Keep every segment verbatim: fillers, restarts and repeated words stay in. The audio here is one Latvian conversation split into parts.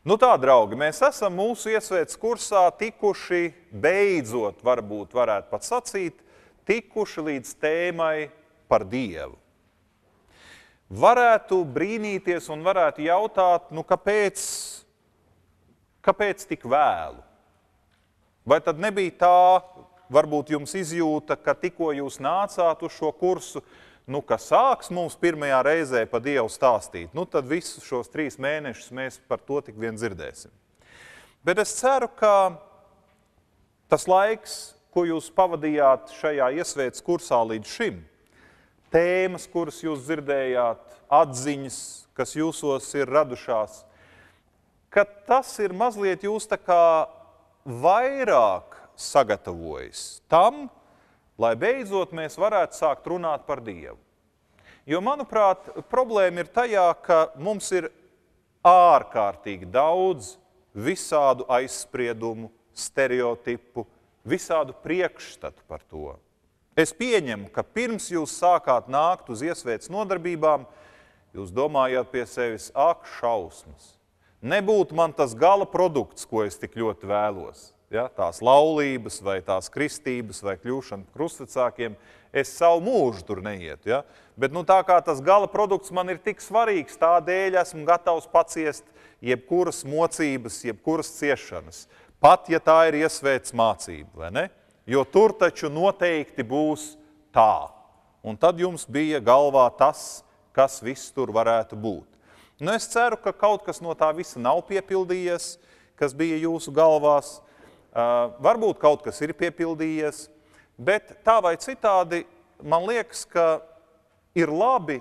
Nu tā, draugi, mēs esam mūsu iesvētas kursā tikuši, beidzot, varbūt varētu pat sacīt, tikuši līdz tēmai par Dievu. Varētu brīnīties un varētu jautāt, nu kāpēc, kāpēc tik vēlu? Vai tad nebija tā, varbūt jums izjūta, ka tikko jūs nācāt uz šo kursu, nu, ka sāks mums pirmajā reizē pa Dievu stāstīt, nu, tad visus šos trīs mēnešus mēs par to tik vien dzirdēsim. Bet es ceru, ka tas laiks, ko jūs pavadījāt šajā iesvētas kursā līdz šim, tēmas, kuras jūs dzirdējāt, atziņas, kas jūsos ir radušās, ka tas ir mazliet jūs tā kā vairāk sagatavojis tam, lai beidzot mēs varētu sākt runāt par Dievu. Jo, manuprāt, problēma ir tajā, ka mums ir ārkārtīgi daudz visādu aizspriedumu, stereotipu, visādu priekšstatu par to. Es pieņemu, ka pirms jūs sākāt nākt uz iesvētas nodarbībām, jūs domājāt pie sevis, ak, šausmas. Nebūtu man tas gala produkts, ko es tik ļoti vēlos. Ja, tās laulības, vai tās kristības, vai kļūšana krustvecākiem, es savu mūžu tur neietu. Ja? Bet nu, tā kā tas gala produkts man ir tik svarīgs, tādēļ esmu gatavs paciest jebkuras mocības, jebkuras ciešanas. Pat, ja tā ir iesvētas mācība, vai ne? Jo tur taču noteikti būs tā. Un tad jums bija galvā tas, kas viss tur varētu būt. Nu, es ceru, ka kaut kas no tā visa nav piepildījies, kas bija jūsu galvās. Uh, varbūt kaut kas ir piepildījies, bet tā vai citādi, man liekas, ka ir labi,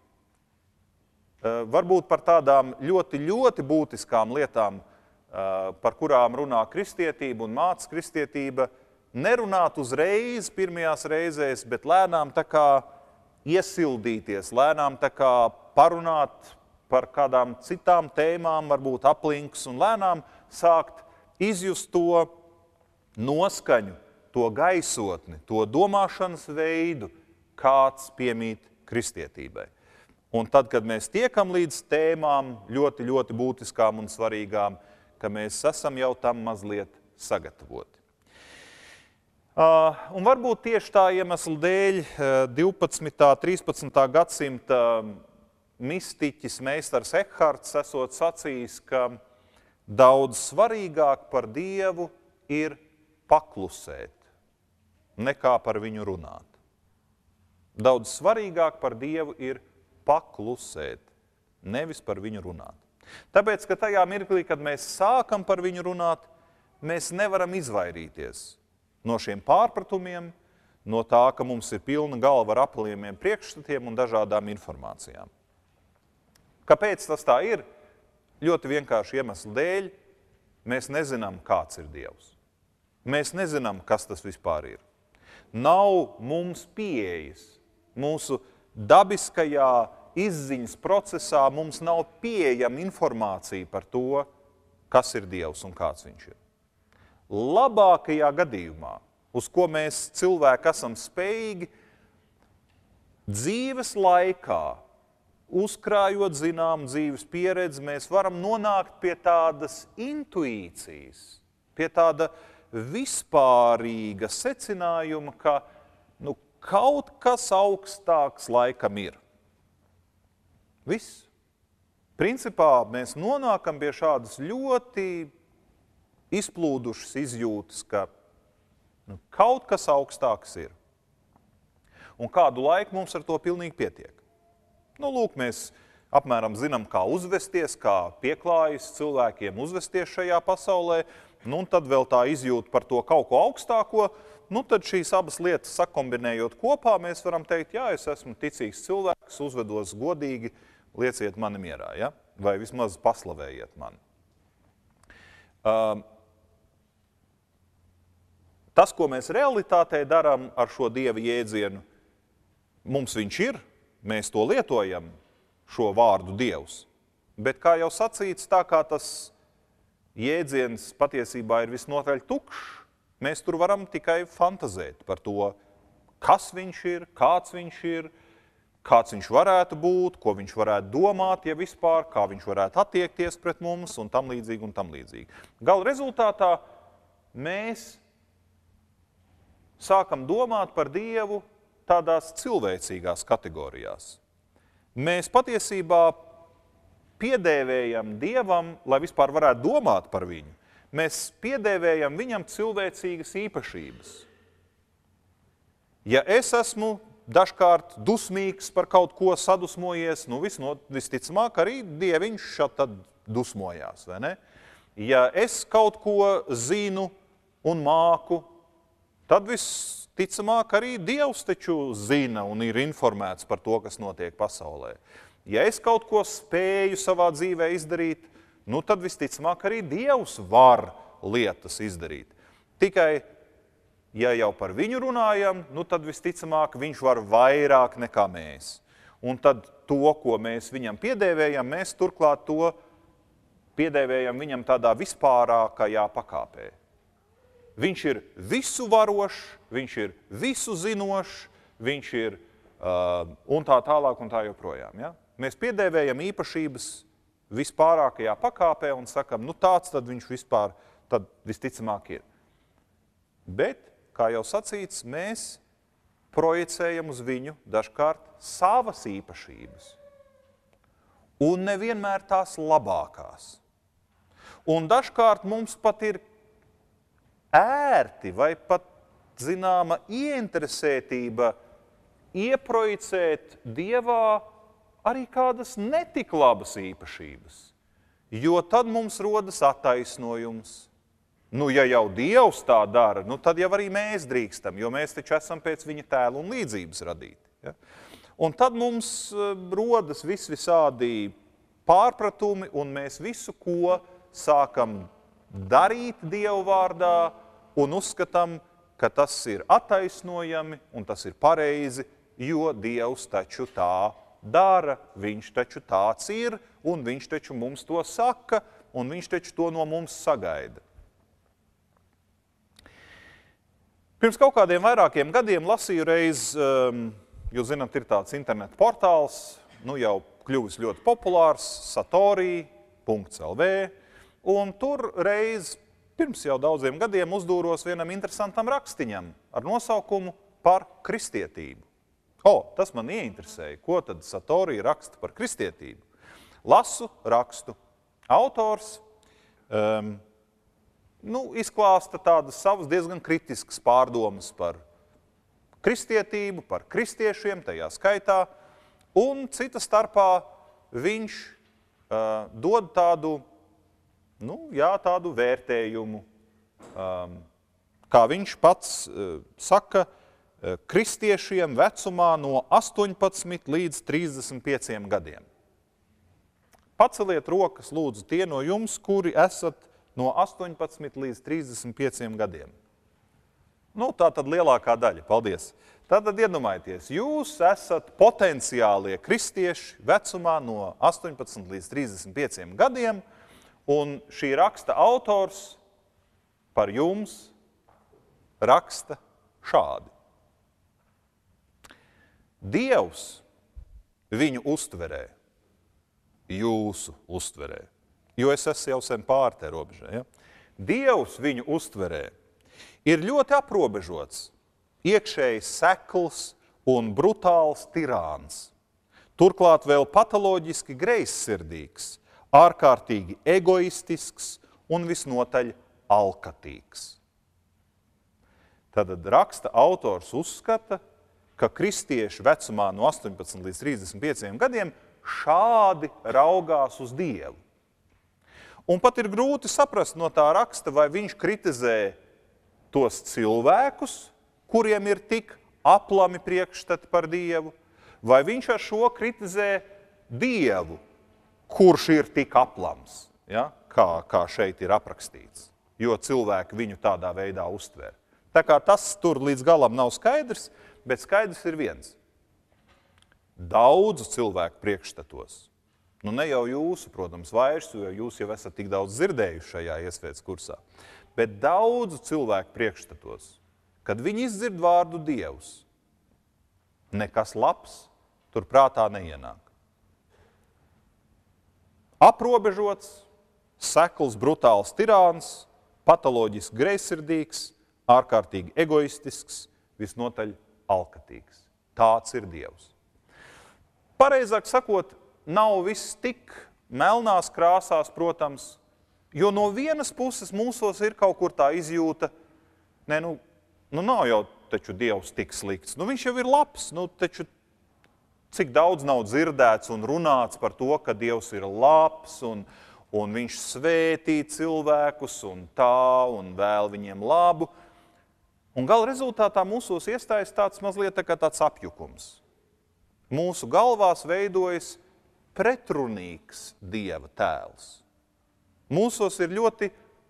uh, varbūt par tādām ļoti, ļoti būtiskām lietām, uh, par kurām runā kristietība un māca kristietība, nerunāt uzreiz pirmajās reizēs, bet lēnām tā kā iesildīties, lēnām tā kā parunāt par kādām citām tēmām, varbūt aplinks, un lēnām sākt izjust to noskaņu, to gaisotni, to domāšanas veidu, kāds piemīt kristietībai. Un tad, kad mēs tiekam līdz tēmām ļoti, ļoti būtiskām un svarīgām, ka mēs esam jau tam mazliet sagatavoti. Uh, un varbūt tieši tā iemesla dēļ divpadsmitā, trīspadsmitā gadsimta mistiķis meistars Ekharts esot sacījis, ka daudz svarīgāk par Dievu ir paklusēt, nekā par viņu runāt. Daudz svarīgāk par Dievu ir paklusēt, nevis par viņu runāt. Tāpēc, ka tajā mirklī, kad mēs sākam par viņu runāt, mēs nevaram izvairīties no šiem pārpratumiem, no tā, ka mums ir pilna galva ar aplījumiem priekšstatiem un dažādām informācijām. Kāpēc tas tā ir? Ļoti vienkārši iemeslu dēļ mēs nezinām, kāds ir Dievs. Mēs nezinām, kas tas vispār ir. Nav mums pieejas. Mūsu dabiskajā izziņas procesā mums nav pieejama informācija par to, kas ir Dievs un kāds viņš ir. Labākajā gadījumā, uz ko mēs cilvēki esam spējīgi, dzīves laikā, uzkrājot zinām dzīves pieredzi, mēs varam nonākt pie tādas intuīcijas, pie tāda vispārīga secinājuma, ka nu, kaut kas augstāks laikam ir. Viss. Principā mēs nonākam pie šādas ļoti izplūdušas izjūtas, ka nu, kaut kas augstāks ir. Un kādu laiku mums ar to pilnīgi pietiek. Nu, lūk, mēs apmēram zinām, kā uzvesties, kā pieklājas cilvēkiem uzvesties šajā pasaulē, nu, un tad vēl tā izjūta par to kaut ko augstāko, nu, tad šīs abas lietas sakombinējot kopā, mēs varam teikt, jā, es esmu ticīgs cilvēks, uzvedos godīgi, lieciet mani mierā, ja? Vai vismaz paslavējiet mani. Uh, tas, ko mēs realitātē darām ar šo Dieva jēdzienu, mums viņš ir, mēs to lietojam, šo vārdu Dievs. Bet, kā jau sacīts, tā kā tas jēdziens patiesībā ir visnotaļ tukšs, mēs tur varam tikai fantazēt par to, kas viņš ir, kāds viņš ir, kāds viņš varētu būt, ko viņš varētu domāt, ja vispār, kā viņš varētu attiekties pret mums un tam līdzīgi un tam līdzīgi. Gala rezultātā mēs sākam domāt par Dievu tādās cilvēcīgās kategorijās. Mēs patiesībā piedēvējam Dievam, lai vispār varētu domāt par viņu, mēs piedēvējam viņam cilvēcīgas īpašības. Ja es esmu dažkārt dusmīgs par kaut ko sadusmojies, nu visno, visticamāk arī Dieviņš šad tad dusmojās, vai ne? Ja es kaut ko zinu un māku, tad visticamāk arī Dievs taču zina un ir informēts par to, kas notiek pasaulē. Ja es kaut ko spēju savā dzīvē izdarīt, nu tad visticamāk arī Dievs var lietas izdarīt. Tikai ja jau par viņu runājam, nu tad visticamāk viņš var vairāk nekā mēs. Un tad to, ko mēs viņam piedēvējam, mēs turklāt to piedēvējam viņam tādā vispārākajā pakāpē. Viņš ir visu varošs, viņš ir visu zinošs, viņš ir uh, un tā tālāk un tā joprojām. Ja? Mēs piedēvējam īpašības vispārākajā pakāpē un sakam, nu tāds tad viņš vispār tad visticamāk ir. Bet kā jau sacīts, mēs projicējam uz viņu dažkārt savas īpašības. Un nevienmēr tās labākās. Un dažkārt mums pat ir ērti vai pat zināma ieinteresētība ieprojicēt Dievā arī kādas netik labas īpašības. Jo tad mums rodas attaisnojums. Nu, ja jau Dievs tā dara, nu, tad jau arī mēs drīkstam, jo mēs taču esam pēc viņa tēla un līdzības radīti. Ja? Un tad mums rodas vis visādi pārpratumi, un mēs visu, ko sākam darīt Dievu vārdā, un uzskatām, ka tas ir attaisnojami, un tas ir pareizi, jo Dievs taču tā dara, viņš taču tāds ir, un viņš taču mums to saka, un viņš taču to no mums sagaida. Pirms kaut kādiem vairākiem gadiem lasīju reiz, jūs zināt, ir tāds internetu portāls, nu jau kļuvis ļoti populārs, satori punkts el vē, un tur reiz pirms jau daudziem gadiem uzdūros vienam interesantam rakstiņam ar nosaukumu par kristietību. O, tas man ieinteresēja, ko tad satori raksta par kristietību. Lasu rakstu. Autors um, nu, izklāsta tādas savas diezgan kritiskas pārdomas par kristietību, par kristiešiem tajā skaitā, un cita starpā viņš uh, dod tādu, nu, jā, tādu vērtējumu, um, kā viņš pats uh, saka, uh, kristiešiem vecumā no astoņpadsmit līdz trīsdesmit pieciem gadiem. Paceliet rokas, lūdzu, tie no jums, kuri esat no astoņpadsmit līdz trīsdesmit pieciem gadiem. Nu, tā tad lielākā daļa. Paldies. Tātad iedomājieties, jūs esat potenciālie kristieši vecumā no astoņpadsmit līdz trīsdesmit pieciem gadiem, un šī raksta autors par jums raksta šādi. Dievs viņu uztverē, jūsu uztverē. Jo es esmu jau sen pār te robežē. Ja? Dievs viņu uztverē ir ļoti aprobežots, iekšēji sekls un brutāls tirāns. Turklāt vēl patoloģiski greizsirdīgs, ārkārtīgi egoistisks un visnotaļ alkatīgs. Tad raksta autors uzskata, ka kristieši vecumā no astoņpadsmit līdz trīsdesmit pieciem gadiem šādi raugās uz Dievu. Un pat ir grūti saprast no tā raksta, vai viņš kritizē tos cilvēkus, kuriem ir tik aplami priekšstati par Dievu, vai viņš ar šo kritizē Dievu, kurš ir tik aplams, ja? kā, kā šeit ir aprakstīts, jo cilvēki viņu tādā veidā uztver. Tā kā tas tur līdz galam nav skaidrs, bet skaidrs ir viens. Daudzu cilvēku priekšstatos, nu ne jau jūsu, protams, vairs, jo jūs jau esat tik daudz dzirdējuši šajā iesvētas kursā, bet daudzu cilvēku priekšstatos, kad viņi izdzird vārdu Dievs, nekas labs tur prātā neienāk. Aprobežots, sekls, brutāls tirāns, patoloģiski greizsirdīgs, ārkārtīgi egoistisks, visnotaļ alkatīgs. Tāds ir Dievs. Pareizāk sakot, nav viss tik melnās krāsās, protams, jo no vienas puses mūsos ir kaut kur tā izjūta, ne, nu, nu nav jau taču Dievs tik slikts, nu viņš jau ir labs, nu taču cik daudz nav dzirdēts un runāts par to, ka Dievs ir labs un, un viņš svētī cilvēkus un tā un vēl viņiem labu. Un gala rezultātā mūsos iestājas tāds mazliet tā kā tāds apjukums. Mūsu galvās veidojas pretrunīgs Dieva tēls. Mūsos ir ļoti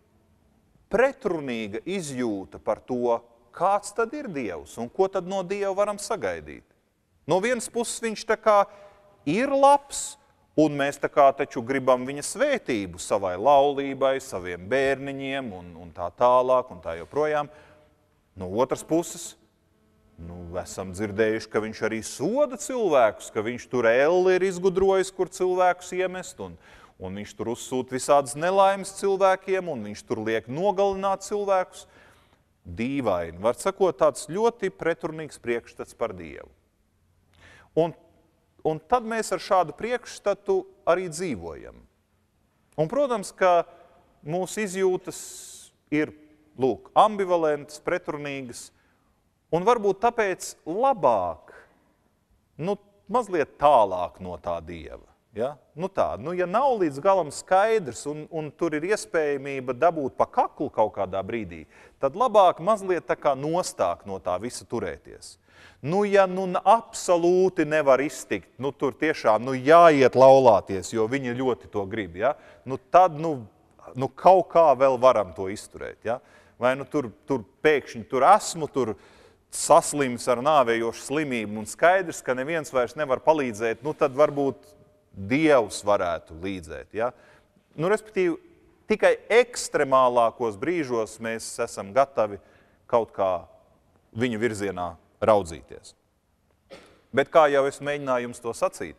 pretrunīga izjūta par to, kāds tad ir Dievs un ko tad no Dieva varam sagaidīt. No vienas puses viņš tā kā ir labs, un mēs tā kā taču gribam viņa svētību savai laulībai, saviem bērniņiem un, un tā tālāk un tā joprojām. No otras puses, nu, esam dzirdējuši, ka viņš arī soda cilvēkus, ka viņš tur elli ir izgudrojis, kur cilvēkus iemest, un, un viņš tur uzsūta visādas nelaimes cilvēkiem, un viņš tur liek nogalināt cilvēkus. Dīvaini, var sakot, tāds ļoti pretrunīgs priekšstats par Dievu. Un, un tad mēs ar šādu priekšstatu arī dzīvojam. Un, protams, ka mūsu izjūtas ir, lūk, ambivalentas, pretrunīgas, un varbūt tāpēc labāk, nu, mazliet tālāk no tā Dieva. Ja? Nu tā, nu, ja nav līdz galam skaidrs un, un tur ir iespējamība dabūt pa kaklu kaut kādā brīdī, tad labāk mazliet tā kā nostāk no tā visa turēties. Nu, ja nu absolūti nevar iztikt, nu tur tiešām nu, jāiet laulāties, jo viņi ļoti to grib, ja? Nu tad nu, nu kaut kā vēl varam to izturēt. Ja? Vai nu tur, tur pēkšņi tur esmu, tur saslims ar nāvējošu slimību un skaidrs, ka neviens vairs nevar palīdzēt, nu tad varbūt Dievs varētu līdzēt. Ja? Nu, respektīvi, tikai ekstremālākos brīžos mēs esam gatavi kaut kā viņa virzienā raudzīties. Bet kā jau es mēģināju jums to sacīt,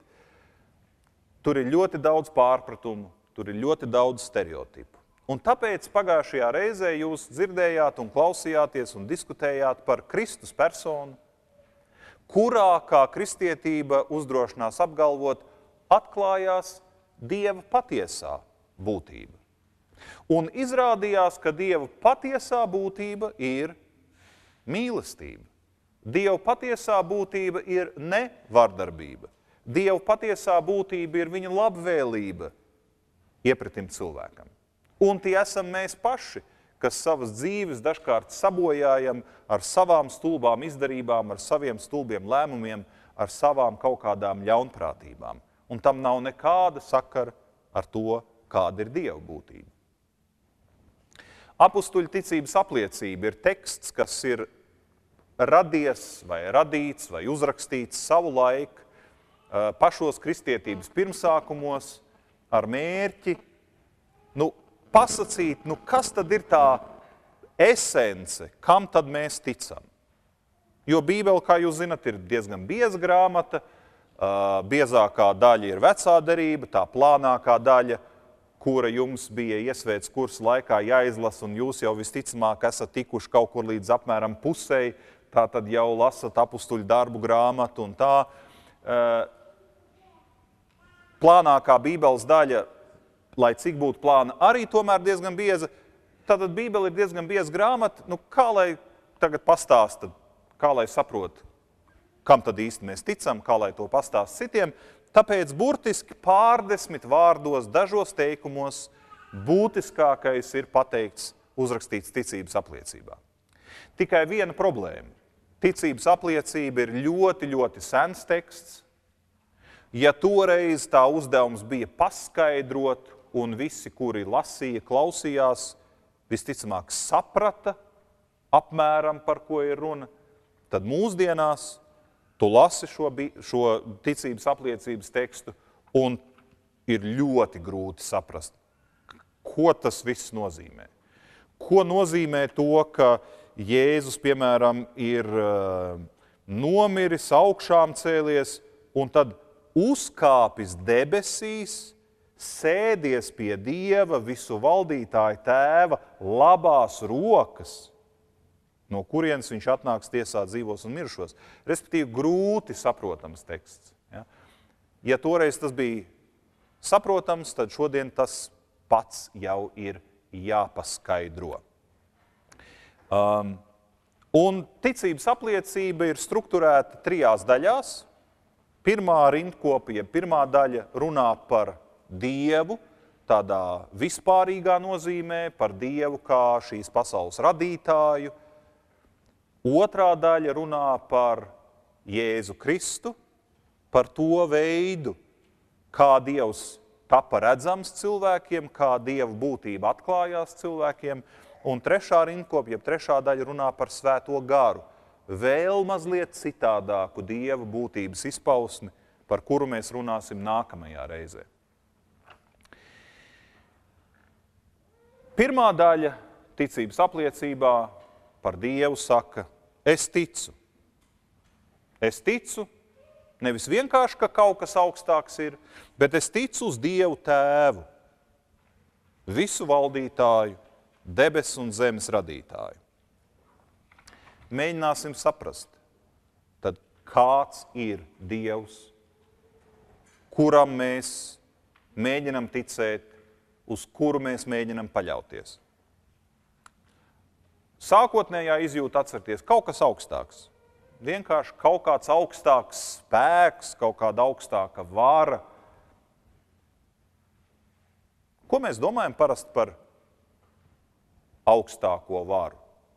tur ir ļoti daudz pārpratumu, tur ir ļoti daudz stereotipu. Un tāpēc pagājušajā reizē jūs dzirdējāt un klausījāties un diskutējāt par Kristus personu, kurā, kā kristietība uzdrošinās apgalvot, atklājās Dieva patiesā būtība. Un izrādījās, ka Dieva patiesā būtība ir mīlestība. Dieva patiesā būtība ir ne vardarbība. Dieva patiesā būtība ir viņa labvēlība iepratim cilvēkam. Un tie esam mēs paši, kas savas dzīves dažkārt sabojājam ar savām stulbām izdarībām, ar saviem stulbiem lēmumiem, ar savām kaut kādām ļaunprātībām. Un tam nav nekāda sakara ar to, kāda ir Dieva būtība. Apustuļu ticības apliecība ir teksts, kas ir radies vai radīts vai uzrakstīts savu laiku pašos kristietības pirmsākumos ar mērķi nu, pasacīt, nu, kas tad ir tā esence, kam tad mēs ticam. Jo Bībele, kā jūs zinat, ir diezgan bieza grāmata, biezākā daļa ir vecā derība, tā plānākā daļa, kura jums bija iesvētas kursa laikā jāizlasa, un jūs jau visticamāk esat tikuši kaut kur līdz apmēram pusei, tā tad jau lasat apustuļu darbu grāmatu un tā. Plānākā Bībeles daļa, lai cik būtu plāna, arī tomēr diezgan bieza. Tātad Bībele ir diezgan bieza grāmata. Nu, kā lai tagad pastāsta, kā lai saprot, kam tad īsti mēs ticam, kā lai to pastāst citiem. Tāpēc burtiski pārdesmit vārdos, dažos teikumos, būtiskākais ir pateikts, uzrakstīts ticības apliecībā. Tikai viena problēma. Ticības apliecība ir ļoti, ļoti sens teksts. Ja toreiz tā uzdevums bija paskaidrot, un visi, kuri lasīja, klausījās, visticamāk saprata apmēram, par ko ir runa, tad mūsdienās tu lasi šo, šo ticības apliecības tekstu, un ir ļoti grūti saprast, ko tas viss nozīmē. Ko nozīmē to, ka Jēzus, piemēram, ir uh, nomiris, augšām cēlies, un tad uzkāpis debesīs, sēdies pie Dieva visu valdītāja tēva labās rokas, no kurienes viņš atnāks tiesāt dzīvos un mirušos. Respektīvi, grūti saprotams teksts. Ja, ja toreiz tas bija saprotams, tad šodien tas pats jau ir jāpaskaidro. Um, un ticības apliecība ir strukturēta trijās daļās. Pirmā rindkopa, ja pirmā daļa runā par Dievu, tādā vispārīgā nozīmē, par Dievu kā šīs pasaules radītāju. Otrā daļa runā par Jēzu Kristu, par to veidu, kā Dievs tapa redzams cilvēkiem, kā Dieva būtība atklājās cilvēkiem. Un trešā rindkopa, jeb trešā daļa runā par Svēto garu, vēl mazliet citādāku Dieva būtības izpausmi, par kuru mēs runāsim nākamajā reizē. Pirmā daļa ticības apliecībā par Dievu saka, es ticu. Es ticu, nevis vienkārši, ka kaut kas augstāks ir, bet es ticu uz Dievu tēvu, visu valdītāju, debesu un zemes radītāju. Mēģināsim saprast, tad kāds ir Dievs, kuram mēs mēģinam ticēt, uz kuru mēs mēģinam paļauties. Sākotnējā izjūta atcerieties, kaut kas augstāks. Vienkārši kaut kāds augstāks spēks, kaut kāda augstāka vara. Ko mēs domājam parasti par augstāko varu?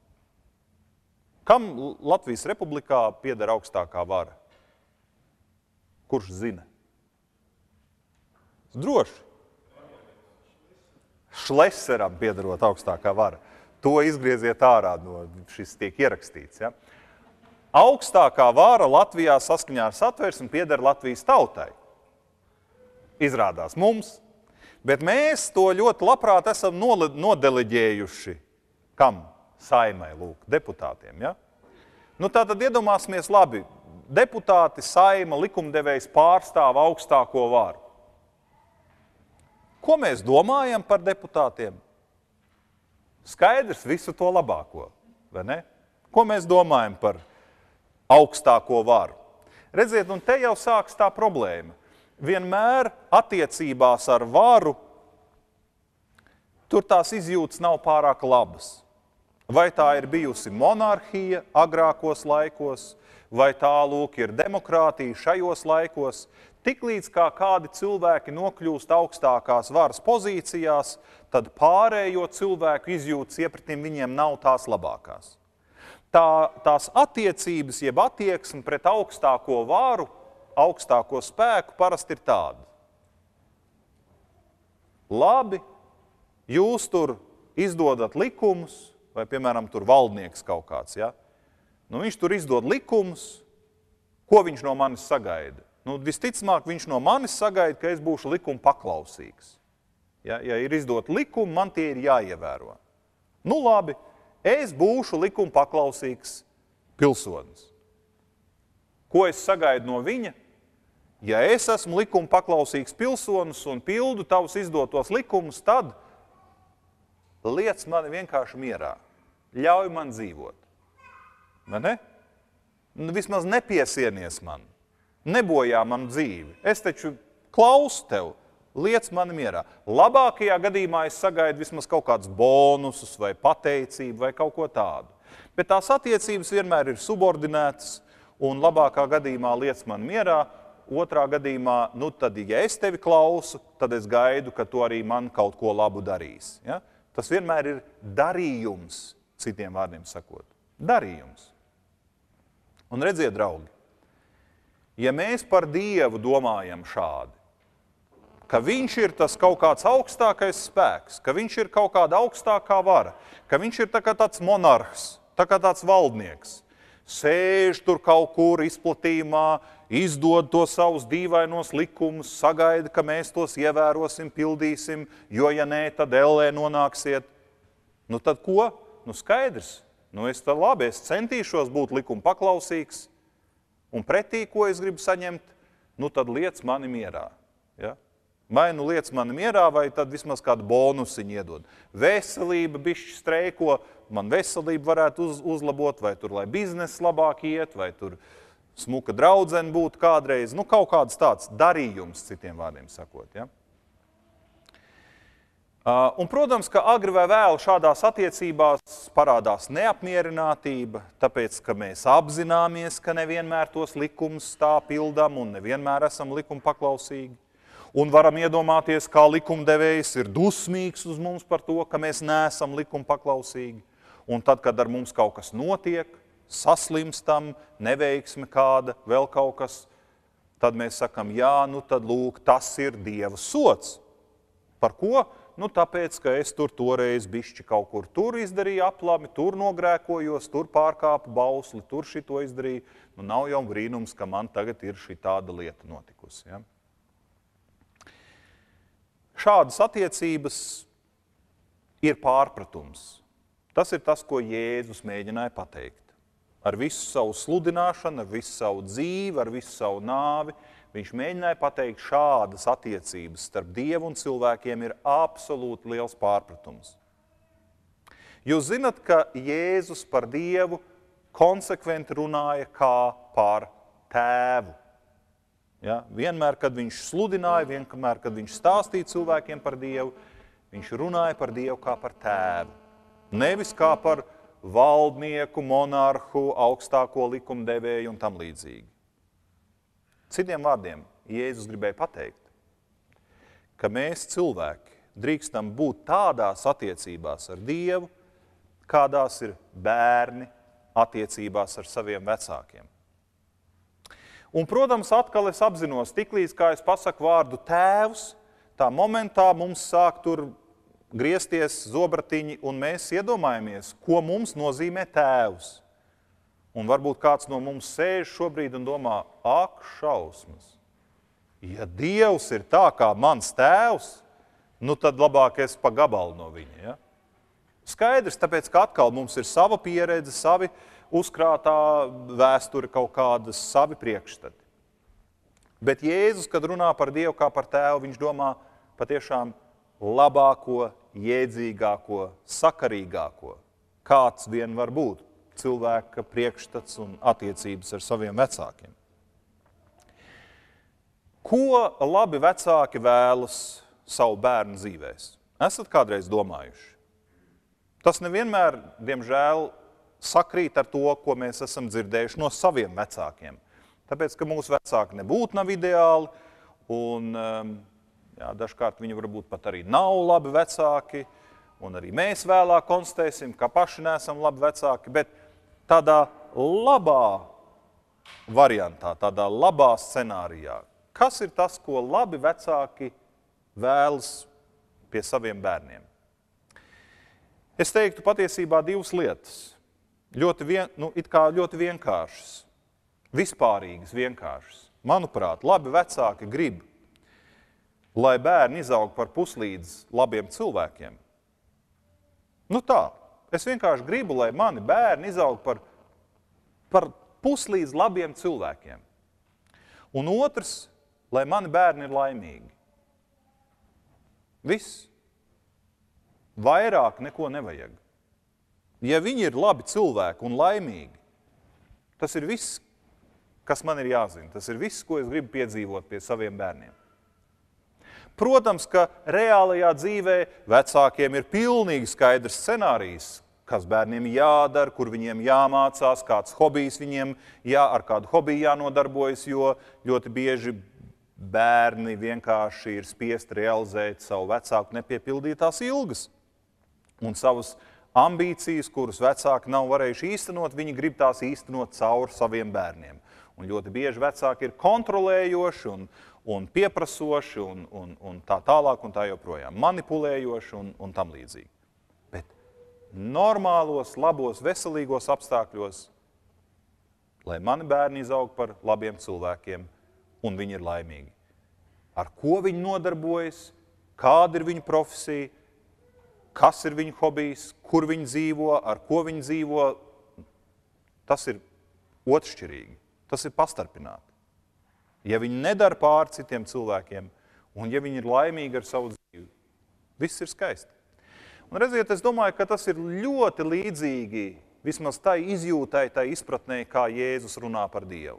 Kam Latvijas Republikā pieder augstākā vara? Kurš zina? Droši. Šleseram piederot augstākā vara. To izgrieziet ārā, no šis tiek ierakstīts. Ja? Augstākā vara Latvijā saskaņā ar Satversmi pieder Latvijas tautai. Izrādās mums, bet mēs to ļoti labprāt esam nodeleģējuši. Kam? Saimai, lūk, deputātiem. Ja? Nu, tā tad iedomāsimies labi, deputāti, saima, likumdevējs pārstāv augstāko varu. Ko mēs domājam par deputātiem? Skaidrs visu to labāko, vai ne? Ko mēs domājam par augstāko varu? Redziet, un te jau sāks tā problēma. Vienmēr attiecībās ar varu tur tās izjūtas nav pārāk labas. Vai tā ir bijusi monarhija agrākos laikos, vai tā, lūk, ir demokrātija šajos laikos. Tiklīdz kā kādi cilvēki nokļūst augstākās varas pozīcijās, tad pārējo cilvēku izjūtas iepratim viņiem nav tās labākās. Tā, tās attiecības, jeb attieksme pret augstāko varu, augstāko spēku parasti ir tāda. Labi, jūs tur izdodat likumus, vai, piemēram, tur valdnieks kaut kāds, ja? Nu, viņš tur izdod likumus, ko viņš no manis sagaida? Nu, visticamāk, viņš no manis sagaida, ka es būšu likuma paklausīgs. Ja, ja ir izdot likumu, man tie ir jāievēro. Nu, labi, es būšu likuma paklausīgs pilsonis. Ko es sagaidu no viņa? Ja es esmu likuma paklausīgs pilsonis un pildu tavus izdotos likumus, tad liec mani vienkārši mierā. Ļauj man dzīvot. Vai ne? Nu, vismaz nepiesienies man. Nebojā manu dzīvi. Es taču klausu tev, liec mani mierā. Labākajā gadījumā es sagaidu vismaz kaut kādus bonusus vai pateicību vai kaut ko tādu. Bet tās attiecības vienmēr ir subordinētas un labākā gadījumā liec mani mierā. Otrā gadījumā, nu tad, ja es tevi klausu, tad es gaidu, ka tu arī man kaut ko labu darīsi. Ja? Tas vienmēr ir darījums, citiem vārdiem sakot. Darījums. Un redziet, draugi, ja mēs par Dievu domājam šādi, ka viņš ir tas kaut kāds augstākais spēks, ka viņš ir kaut kāda augstākā vara, ka viņš ir tā kā tāds monarhs, tā kā tāds valdnieks, sēž tur kaut kur izplatījumā, izdod to savus dīvainos likumus, sagaida, ka mēs tos ievērosim, pildīsim, jo ja nē, tad ellē nonāksiet. Nu tad ko? Nu skaidrs. Nu es tad labi, es centīšos būt likuma paklausīgs, un pretī, ko es gribu saņemt, nu tad liec mani mierā. Ja? Vai nu liec mani mierā, vai tad vismaz kādu bonusiņu iedod. Veselība bišķi streiko, man veselība varētu uz, uzlabot, vai tur, lai bizness labāk iet, vai tur smuka draudzene būtu kādreiz. Nu, kaut kāds tāds darījums, citiem vārdiem sakot. Ja? Uh, un, protams, ka agri vai vēl šādās attiecībās parādās neapmierinātība, tāpēc, ka mēs apzināmies, ka nevienmēr tos likumus tā pildam un nevienmēr esam likuma paklausīgi. Un varam iedomāties, kā likumdevējs ir dusmīgs uz mums par to, ka mēs neesam likuma paklausīgi. Un tad, kad ar mums kaut kas notiek, saslimstam, neveiksme kāda, vēl kaut kas, tad mēs sakam, jā, nu tad lūk, tas ir Dieva sods. Par ko? Nu, tāpēc, ka es tur toreiz bišķi kaut kur tur izdarīju aplami, tur nogrēkojos, tur pārkāpu bausli, tur šito izdarīju. Nu, nav jau brīnums, ka man tagad ir šī tāda lieta notikusi. Ja? Šādas attiecības ir pārpratums. Tas ir tas, ko Jēzus mēģināja pateikt. Ar visu savu sludināšanu, ar visu savu dzīvi, ar visu savu nāvi, viņš mēģināja pateikt, šādas attiecības starp Dievu un cilvēkiem ir absolūti liels pārpratums. Jūs zinat, ka Jēzus par Dievu konsekventi runāja kā par tēvu. Ja? Vienmēr, kad viņš sludināja, vienmēr, kad viņš stāstīja cilvēkiem par Dievu, viņš runāja par Dievu kā par tēvu. Nevis kā par valdnieku, monarhu, augstāko likumdevēju un tam līdzīgi. Citiem vārdiem, Jēzus gribēja pateikt, ka mēs cilvēki drīkstam būt tādās attiecībās ar Dievu, kādās ir bērni attiecībās ar saviem vecākiem. Un, protams, atkal es apzinos, tiklīdz, kā es pasaku vārdu tēvs, tā momentā mums sāk tur griezties zobratiņi, un mēs iedomājamies, ko mums nozīmē tēvs. Un varbūt kāds no mums sēž šobrīd un domā, ak, šausmas. Ja Dievs ir tā kā mans tēvs, nu tad labāk es pa gabalu no viņa. Ja? Skaidrs, tāpēc, ka atkal mums ir sava pieredze, savi uzkrātā vēsture, kaut kādas savi priekšstati. Bet Jēzus, kad runā par Dievu kā par tēvu, viņš domā patiešām labāko, jēdzīgāko, sakarīgāko, kāds vien var būt cilvēka priekšstats un attiecības ar saviem vecākiem. Ko labi vecāki vēlas savu bērnu dzīvēs? Esat kādreiz domājuši? Tas nevienmēr, diemžēl, sakrīt ar to, ko mēs esam dzirdējuši no saviem vecākiem. Tāpēc, ka mūsu vecāki nebūtu nav ideāli, un jā, dažkārt viņi varbūt pat arī nav labi vecāki, un arī mēs vēlāk konstatēsim, ka paši neesam labi vecāki, bet tādā labā variantā, tādā labā scenārijā, kas ir tas, ko labi vecāki vēlas pie saviem bērniem? Es teiktu patiesībā divas lietas, ļoti, vien, nu, it kā ļoti vienkāršas, vispārīgas vienkāršas. Manuprāt, labi vecāki grib, lai bērni izaug par puslīdz labiem cilvēkiem. Nu tā. Es vienkārši gribu, lai mani bērni izaug par, par puslīdz labiem cilvēkiem. Un otrs, lai mani bērni ir laimīgi. Viss. Vairāk neko nevajag. Ja viņi ir labi cilvēki un laimīgi, tas ir viss, kas man ir jāzina. Tas ir viss, ko es gribu piedzīvot pie saviem bērniem. Protams, ka reālajā dzīvē vecākiem ir pilnīgi skaidrs scenārijs, kas bērniem jādara, kur viņiem jāmācās, kāds hobijs viņiem, jā, ar kādu hobiju jānodarbojas, jo ļoti bieži bērni vienkārši ir spiesti realizēt savu vecāku nepiepildītās ilgas. Un savas ambīcijas, kuras vecāki nav varējuši īstenot, viņi grib tās īstenot caur saviem bērniem. Un ļoti bieži vecāki ir kontrolējoši un, un pieprasoši un, un, un tā tālāk un tā joprojām, manipulējoši un, un tam līdzīgi. Bet normālos, labos, veselīgos apstākļos, lai mani bērni izaug par labiem cilvēkiem un viņi ir laimīgi. Ar ko viņi nodarbojas, kāda ir viņu profesija, kas ir viņu hobijs, kur viņi dzīvo, ar ko viņi dzīvo, tas ir otršķirīgi, tas ir pastarpināti. ja viņi nedara pāri citiem cilvēkiem, un ja viņi ir laimīgi ar savu dzīvi, viss ir skaisti. Un redziet, es domāju, ka tas ir ļoti līdzīgi vismaz tai izjūtai, tai izpratnē, kā Jēzus runā par Dievu.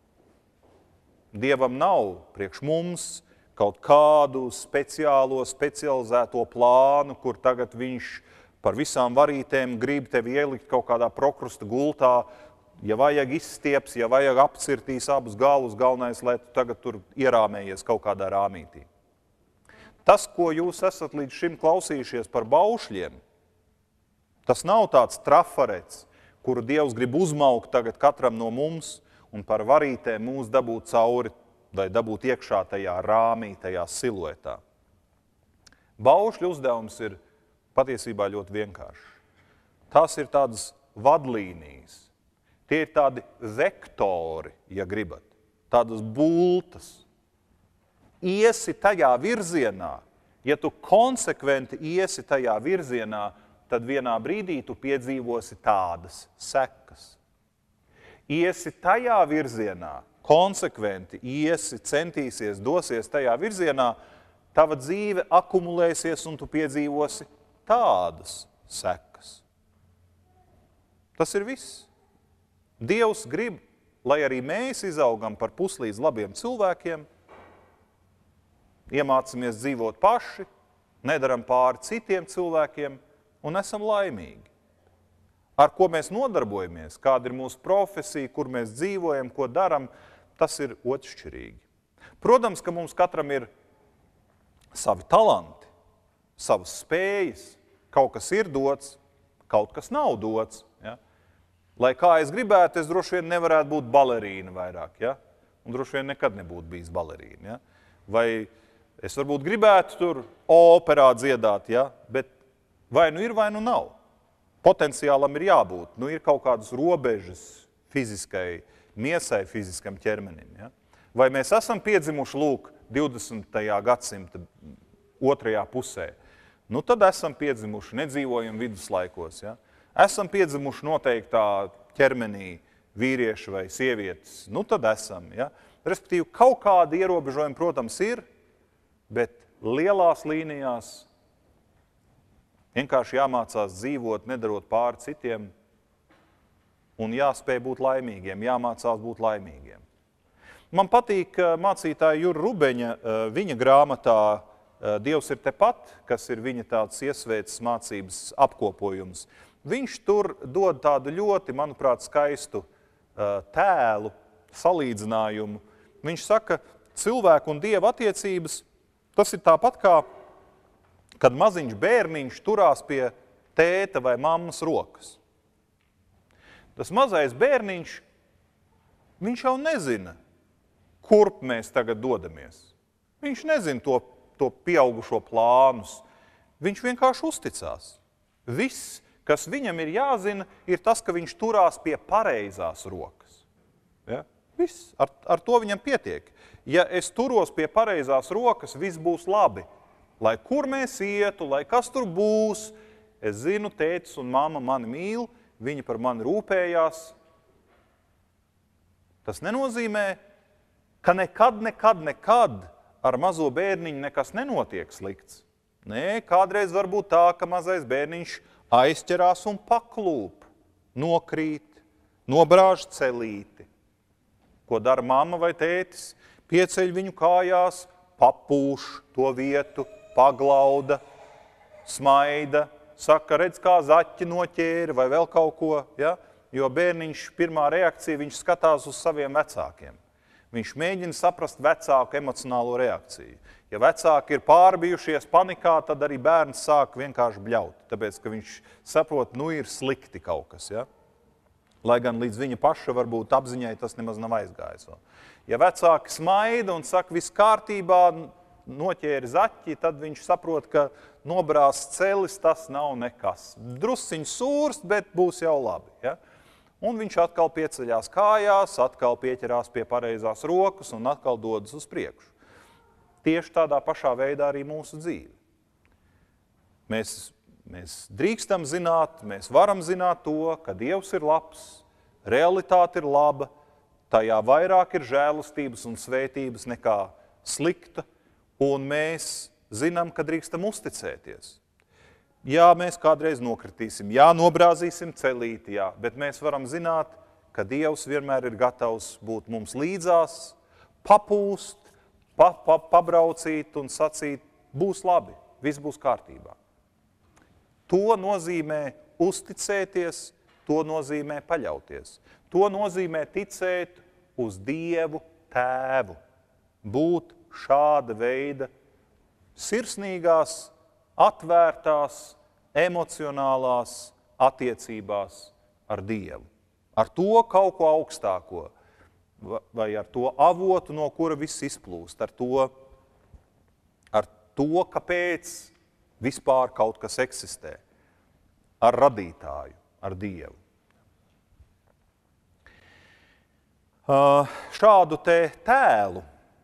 Dievam nav priekš mums kaut kādu speciālo, specializēto plānu, kur tagad viņš par visām varītēm grib tevi ielikt kaut kādā prokrusta gultā, ja vajag izstieps, ja vajag apcirtīs abus galus, galvenais, lai tu tagad tur ierāmējies kaut kādā rāmītī. Tas, ko jūs esat līdz šim klausījušies par baušļiem, tas nav tāds trafarets, kuru Dievs grib uzmaukt tagad katram no mums un par varītēm mūs dabūt cauri vai dabūt iekšā tajā rāmī, tajā siluetā. Baušļu uzdevums ir patiesībā ļoti vienkāršs. Tās ir tādas vadlīnijas. Tie ir tādi vektori, ja gribat, tādas bultas. Iesi tajā virzienā, ja tu konsekventi iesi tajā virzienā, tad vienā brīdī tu piedzīvosi tādas sekas. Iesi tajā virzienā, konsekventi iesi, centīsies, dosies tajā virzienā, tava dzīve akumulēsies un tu piedzīvosi tādas sekas. Tas ir viss. Dievs grib, lai arī mēs izaugam par puslīdz labiem cilvēkiem, iemācamies dzīvot paši, nedaram pāri citiem cilvēkiem un esam laimīgi. Ar ko mēs nodarbojamies, kāda ir mūsu profesija, kur mēs dzīvojam, ko daram, tas ir otršķirīgi. Protams, ka mums katram ir savi talanti, savas spējas, kaut kas ir dots, kaut kas nav dots. Ja? Lai kā es gribētu, es droši vien nevarētu būt balerīna vairāk, ja? Un droši vien nekad nebūtu bijis balerīna. Ja? Vai es varbūt gribētu tur operā dziedāt, ja? Bet vai nu ir, vai nu nav. Potenciālam ir jābūt. Nu, ir kaut kādas robežas fiziskai, miesai, fiziskam ķermenim. Ja? Vai mēs esam piedzimuši lūk divdesmitajā gadsimta otrajā pusē? Nu, tad esam piedzimuši, nedzīvojam viduslaikos. Ja? Esam piedzimuši noteiktā ķermenī vīrieši vai sievietes. Nu, tad esam. Ja? Respektīvi, kaut kādi ierobežojumi, protams, ir, bet lielās līnijās vienkārši jāmācās dzīvot, nedarot pāri citiem, un jāspēj būt laimīgiem, jāmācās būt laimīgiem. Man patīk mācītāja Jura Rubeņa, viņa grāmatā Dievs ir tepat, kas ir viņa tāds iesvētas mācības apkopojums. Viņš tur dod tādu ļoti, manuprāt, skaistu tēlu, salīdzinājumu. Viņš saka, cilvēku un Dieva attiecības, tas ir tāpat kā kad maziņš bērniņš turās pie tēta vai mammas rokas. Tas mazais bērniņš, viņš jau nezina, kurp mēs tagad dodamies. Viņš nezina to, to pieaugušo plānus. Viņš vienkārši uzticās. Viss, kas viņam ir jāzina, ir tas, ka viņš turās pie pareizās rokas. Ja? Viss, ar, ar to viņam pietiek. Ja es turos pie pareizās rokas, viss būs labi. Lai kur mēs ietu, lai kas tur būs, es zinu, tētis un mamma mani mīl, viņi par mani rūpējās. Tas nenozīmē, ka nekad, nekad, nekad ar mazo bērniņu nekas nenotiek slikts. Nē, kādreiz var būt tā, ka mazais bērniņš aizķerās un paklūp, nokrīt, nobrāž celīti. Ko dara mamma vai tētis? Pieceļ viņu kājās, papūš to vietu, paglauda, smaida, saka, redz, kā zaķi noķēra vai vēl kaut ko, ja? Jo bērniņš pirmā reakcija, viņš skatās uz saviem vecākiem. Viņš mēģina saprast vecāku emocionālo reakciju. Ja vecāki ir pārbijušies panikā, tad arī bērns sāk vienkārši bļaut, tāpēc, ka viņš saprot, nu ir slikti kaut kas, ja? Lai gan līdz viņa paša varbūt apziņai tas nemaz nav aizgājis vēl. Ja vecāki smaida un saka, viss kārtībā, noķēri zaķi, tad viņš saprot, ka nobrāzt celis, tas nav nekas. Drusciņ sūrst, bet būs jau labi. Ja? Un viņš atkal pieceļās kājās, atkal pieķerās pie pareizās rokas un atkal dodas uz priekšu. Tieši tādā pašā veidā arī mūsu dzīve. Mēs, mēs drīkstam zināt, mēs varam zināt to, ka Dievs ir labs, realitāte ir laba, tajā vairāk ir žēlastības un svētības nekā slikta, un mēs zinām, ka drīkstam uzticēties. Jā, mēs kādreiz nokritīsim, jā, nobrāzīsim celīti, jā, bet mēs varam zināt, ka Dievs vienmēr ir gatavs būt mums līdzās, papūst, pa, pa, pabraucīt un sacīt, būs labi, viss būs kārtībā. To nozīmē uzticēties, to nozīmē paļauties. To nozīmē ticēt uz Dievu Tēvu, būt šāda veida sirsnīgās, atvērtās, emocionālās attiecībās ar Dievu. Ar to kaut ko augstāko, vai ar to avotu, no kura viss izplūst, ar to, ar to, kāpēc vispār kaut kas eksistē, ar radītāju, ar Dievu. Šādu te tēlu,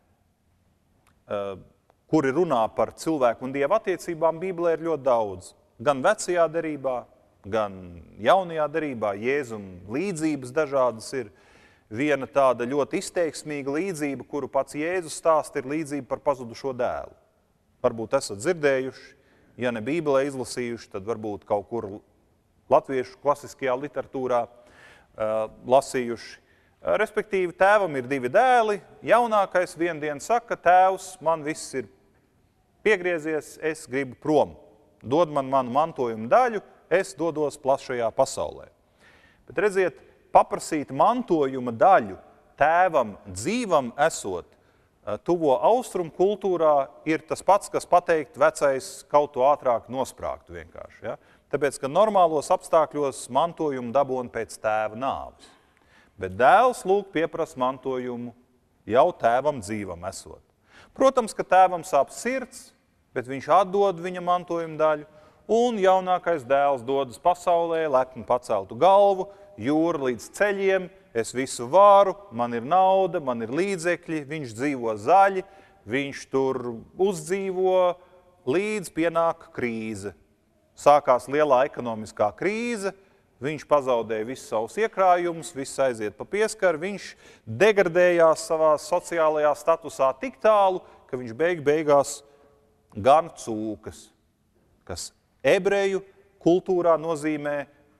kuri runā par cilvēku un Dieva attiecībām, Bībelē ir ļoti daudz. Gan vecajā derībā, gan jaunajā derībā, Jēzum līdzības dažādas ir. Viena tāda ļoti izteiksmīga līdzība, kuru pats Jēzus stāsta, ir līdzība par pazudušo dēlu. Varbūt esat dzirdējuši, ja ne Bībelē izlasījuši, tad varbūt kaut kur latviešu klasiskajā literatūrā uh, lasījuši. Respektīvi, tēvam ir divi dēli, jaunākais vienu dienu saka, tēvs, man viss ir piegriezies, es gribu prom. Dod man manu mantojumu daļu, es dodos plašajā pasaulē. Bet redziet, paprasīt mantojuma daļu tēvam dzīvam esot, tuvo austrumu kultūrā ir tas pats, kas pateikt vecais kaut to ātrāk nosprāgtu vienkārši. Ja? Tāpēc, ka normālos apstākļos mantojumu dabūna pēc tēva nāves. Bet dēls lūk pieprasa mantojumu jau tēvam dzīvam esot. Protams, ka tēvam sāp sirds, bet viņš atdod viņa mantojumu daļu, un jaunākais dēls dodas pasaulē, lepni paceltu galvu, jūra līdz ceļiem, es visu varu, man ir nauda, man ir līdzekļi, viņš dzīvo zaļi, viņš tur uzdzīvo, līdz pienāk krīze. Sākās lielā ekonomiskā krīze, viņš pazaudēja visus savus iekrājumus, viss aiziet pa pieskaru, viņš degradējās savā sociālajā statusā tik tālu, ka viņš beig beigās gan cūkas, kas ebreju kultūrā nozīmē,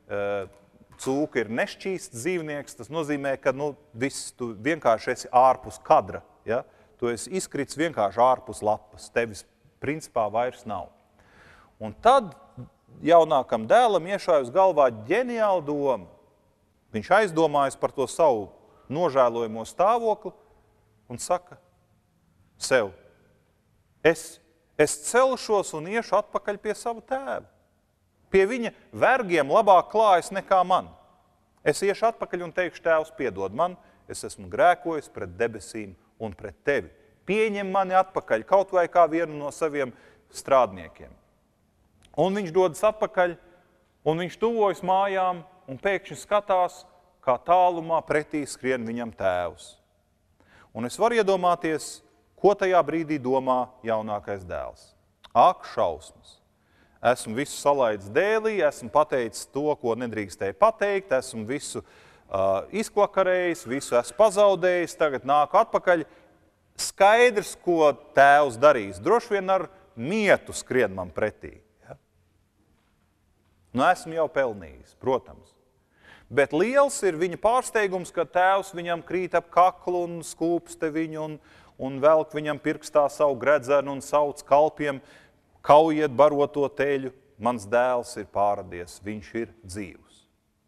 cūka ir nešķīsts dzīvnieks, tas nozīmē, ka nu, viss, tu vienkārši esi ārpus kadra, ja? Tu esi izkrits vienkārši ārpus lapas, tevis principā vairs nav. Un tad jaunākam dēlam iešāja uz galvā ģeniāla doma. Viņš aizdomājas par to savu nožēlojamo stāvokli un saka sev, es, es celšos un iešu atpakaļ pie sava tēva. Pie viņa vergiem labāk klājas nekā man. Es iešu atpakaļ un teikšu, tēvs, piedod man, es esmu grēkojis pret debesīm un pret tevi. Pieņem mani atpakaļ, kaut vai kā vienu no saviem strādniekiem. Un viņš dodas atpakaļ, un viņš tuvojas mājām, un pēkšņi skatās, kā tālumā pretī skrien viņam tēvs. Un es varu iedomāties, ko tajā brīdī domā jaunākais dēls. Ak, šausmas! Esmu visu salaidis dēlī, esmu pateicis to, ko nedrīkstēju pateikt, esmu visu uh, izklakarējis, visu esmu pazaudējis, tagad nāku atpakaļ. Skaidrs, ko tēvs darīs. Droši vien ar mietu skrien man pretī. Nu, esmu jau pelnījis, protams. Bet liels ir viņa pārsteigums, ka tēvs viņam krīt ap kaklu un skūpste viņu un, un velk viņam pirkstā savu gredzenu un sauc kalpiem, kaujiet baroto teļu, mans dēls ir pāradies, viņš ir dzīvs.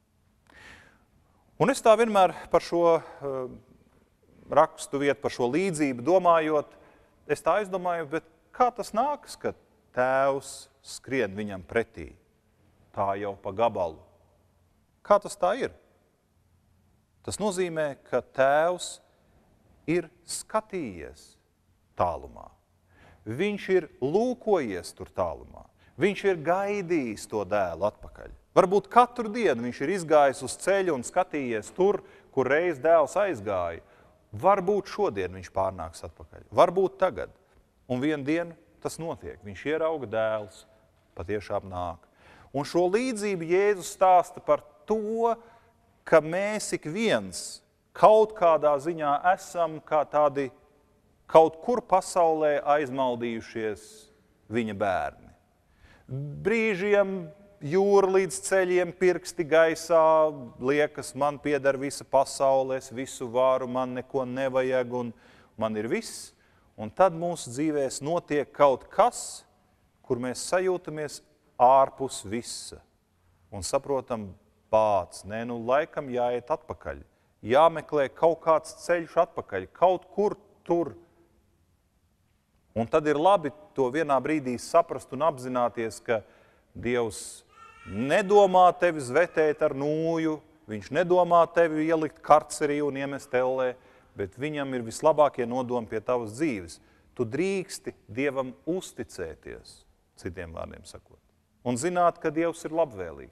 Un es tā vienmēr par šo uh, rakstu vietu, par šo līdzību domājot, es tā aizdomāju, bet kā tas nākas, ka tēvs skrien viņam pretī? Tā jau pa gabalu. Kā tas tā ir? Tas nozīmē, ka tēvs ir skatījies tālumā. Viņš ir lūkojies tur tālumā. Viņš ir gaidījis to dēlu atpakaļ. Varbūt katru dienu viņš ir izgājis uz ceļu un skatījies tur, kur reiz dēls aizgāja. Varbūt šodien viņš pārnāks atpakaļ. Varbūt tagad. Un vienu dienu tas notiek. Viņš ierauga dēls, patiešām nāk. Un šo līdzību Jēzus stāsta par to, ka mēs ik viens, kaut kādā ziņā esam kā tādi kaut kur pasaulē aizmaldījušies viņa bērni. Brīžiem jūra līdz ceļiem, pirksti gaisā, liekas, man pieder visa pasaule, es visu varu, man neko nevajag un man ir viss. Un tad mūsu dzīvēs notiek kaut kas, kur mēs sajūtamies ārpus visa. Un saprotam, pāc, nē, nu laikam jāiet atpakaļ. Jāmeklē kaut kāds ceļš atpakaļ, kaut kur tur. Un tad ir labi to vienā brīdī saprast un apzināties, ka Dievs nedomā tevi zvetēt ar nūju, viņš nedomā tevi ielikt karcerī un iemest ellē, bet viņam ir vislabākie nodomi pie tavas dzīves. Tu drīksti Dievam uzticēties, citiem vārdiem sakot, un zināt, ka Dievs ir labvēlīgs.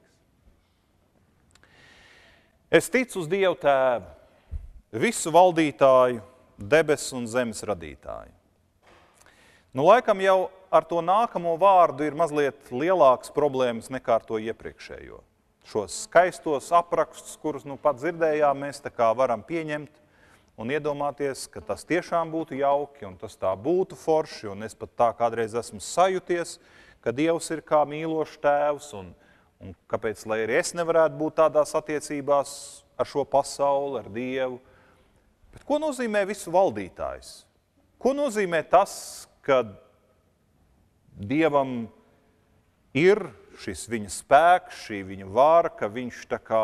Es ticu uz Dievu Tēvu, visu valdītāju, debesu un zemes radītāju. Nu, laikam jau ar to nākamo vārdu ir mazliet lielākas problēmas nekā ar to iepriekšējo. Šos skaistos aprakstus, kurus nu pat dzirdējām, mēs tā kā varam pieņemt un iedomāties, ka tas tiešām būtu jauki un tas tā būtu forši, un es pat tā kādreiz esmu sajuties, ka Dievs ir kā mīlošs tēvs, un, un kāpēc, lai arī es nevarētu būt tādās attiecībās ar šo pasauli, ar Dievu. Bet ko nozīmē visu valdītājs? Ko nozīmē tas, ka Dievam ir šis viņa spēks, šī viņa vara, ka viņš tā kā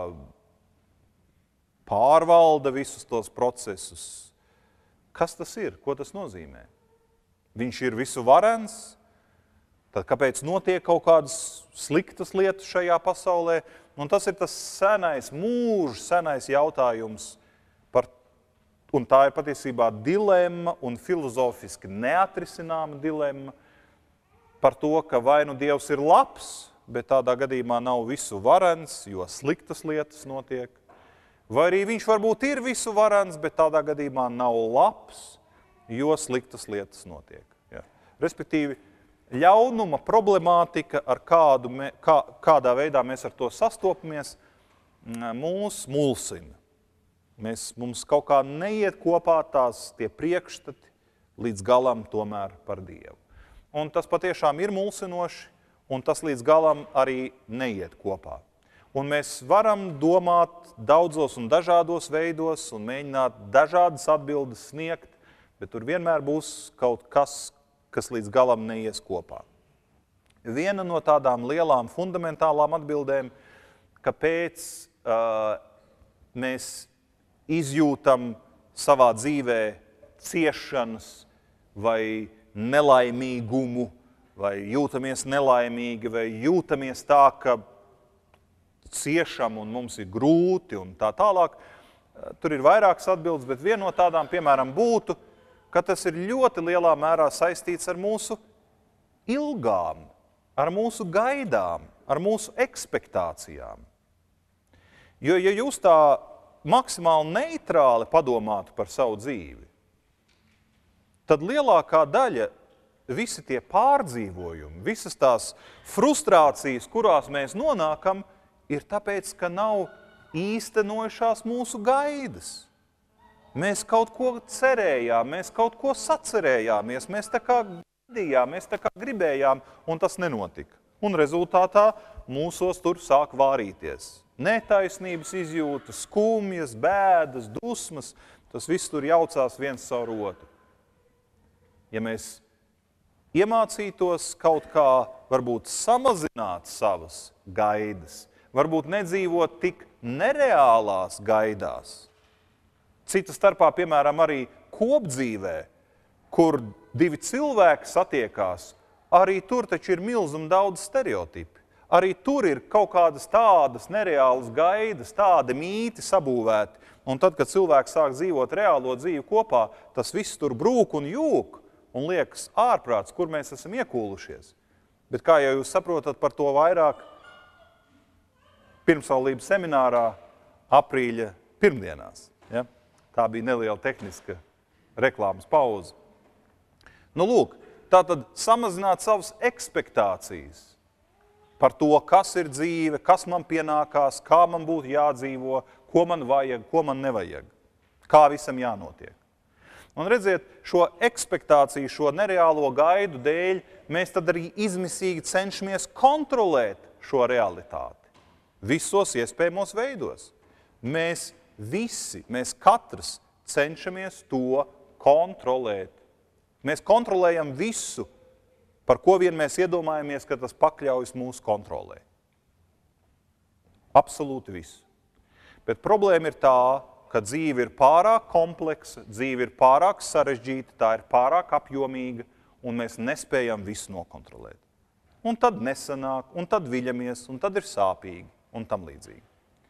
pārvalda visus tos procesus? Kas tas ir? Ko tas nozīmē? Viņš ir visu varens, tad kāpēc notiek kaut kādas sliktas lietas šajā pasaulē? Un tas ir tas senais, mūžs senais jautājums, par, un tā ir patiesībā dilemma un filozofiski neatrisināma dilemma par to, ka vai nu Dievs ir labs, bet tādā gadījumā nav visu varens, jo sliktas lietas notiek, vai arī viņš varbūt ir visu varens, bet tādā gadījumā nav labs, jo sliktas lietas notiek. Ja. Respektīvi, ļaunuma problemātika, ar kādu, kā, kādā veidā mēs ar to sastopamies, mūs mulsina. Mēs, mums kaut kā neiet kopā tās tie priekšstati līdz galam tomēr par Dievu. Un tas patiešām ir mulsinoši, un tas līdz galam arī neiet kopā. Un mēs varam domāt daudzos un dažādos veidos un mēģināt dažādas atbildes sniegt, bet tur vienmēr būs kaut kas, kas līdz galam neies kopā. Viena no tādām lielām fundamentālām atbildēm, kāpēc uh, mēs izjūtam savā dzīvē ciešanas vai nelaimīgumu, vai jūtamies nelaimīgi, vai jūtamies tā, ka ciešam un mums ir grūti un tā tālāk. Tur ir vairākas atbildes, bet viena no tādām, piemēram, būtu, ka tas ir ļoti lielā mērā saistīts ar mūsu ilgām, ar mūsu gaidām, ar mūsu ekspektācijām. Jo, ja jūs tā maksimāli neitrāli padomātu par savu dzīvi, tad lielākā daļa, visi tie pārdzīvojumi, visas tās frustrācijas, kurās mēs nonākam, ir tāpēc, ka nav īstenojušās mūsu gaidas. Mēs kaut ko cerējām, mēs kaut ko sacerējāmies, mēs tā kā gaidījām, mēs tā kā gribējām, un tas nenotika. Un rezultātā mūsos tur sāk vārīties. Netaisnības izjūtas, skumjas, bēdas, dusmas, tas viss tur jaucās viens caur otru. Ja mēs iemācītos kaut kā varbūt samazināt savas gaidas, varbūt nedzīvot tik nereālās gaidās. Cita starpā, piemēram, arī kopdzīvē, kur divi cilvēki satiekās, arī tur taču ir milzum daudz stereotipi. Arī tur ir kaut kādas tādas nereālas gaidas, tādi mīti sabūvēti. Un tad, kad cilvēks sāk dzīvot reālo dzīvi kopā, tas viss tur brūk un jūk un liekas ārprāts, kur mēs esam iekūlušies. Bet kā jau jūs saprotat, par to vairāk pirmsvalības seminārā aprīļa pirmdienās. Ja? Tā bija neliela tehniska reklāmas pauze. Nu, lūk, tātad samazināt savas ekspektācijas par to, kas ir dzīve, kas man pienākās, kā man būtu jādzīvo, ko man vajag, ko man nevajag, kā visam jānotiek. Un redziet, šo ekspektāciju, šo nereālo gaidu dēļ, mēs tad arī izmisīgi cenšamies kontrolēt šo realitāti. Visos iespējamos veidos. Mēs visi, mēs katrs cenšamies to kontrolēt. Mēs kontrolējam visu, par ko vien mēs iedomājamies, ka tas pakļaujas mūsu kontrolē. Absolūti visu. Bet problēma ir tā, ka dzīve ir pārāk kompleksa, dzīve ir pārāk sarežģīta, tā ir pārāk apjomīga, un mēs nespējam visu nokontrolēt. Un tad nesanāk, un tad viļamies, un tad ir sāpīgi, un tam līdzīgi.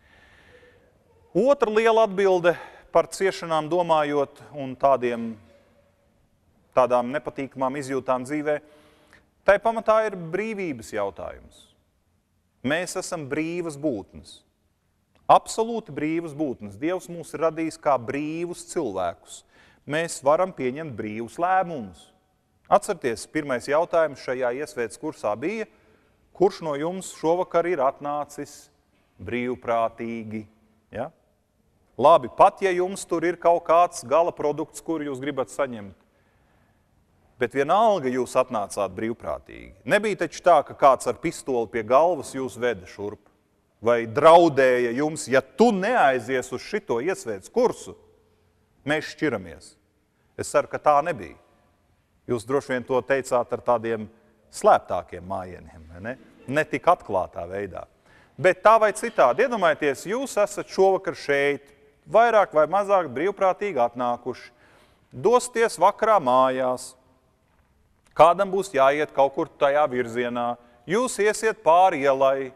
Otra liela atbilde par ciešanām domājot un tādiem, tādām nepatīkamām izjūtām dzīvē, tai pamatā ir brīvības jautājums. Mēs esam brīvas būtnes. Absolūti brīvas būtnes. Dievs mūs ir radījis kā brīvus cilvēkus. Mēs varam pieņemt brīvus lēmumus. Atcerieties, pirmais jautājums šajā iesvētes kursā bija, kurš no jums šovakar ir atnācis brīvprātīgi? Ja? Labi, pat ja jums tur ir kaut kāds gala produkts, kuru jūs gribat saņemt, bet vienalga jūs atnācāt brīvprātīgi. Nebija taču tā, ka kāds ar pistoli pie galvas jūs veda šurp. Vai draudēja jums, ja tu neaizies uz šito iesvētes kursu, mēs šķiramies. Es ceru, ka tā nebija. Jūs droši vien to teicāt ar tādiem slēptākiem mājieniem, ne? Ne tik atklātā veidā. Bet tā vai citādi, iedomājieties, jūs esat šovakar šeit, vairāk vai mazāk brīvprātīgi atnākuši, dosties vakarā mājās, kādam būs jāiet kaut kur tajā virzienā, jūs iesiet pāri ielai,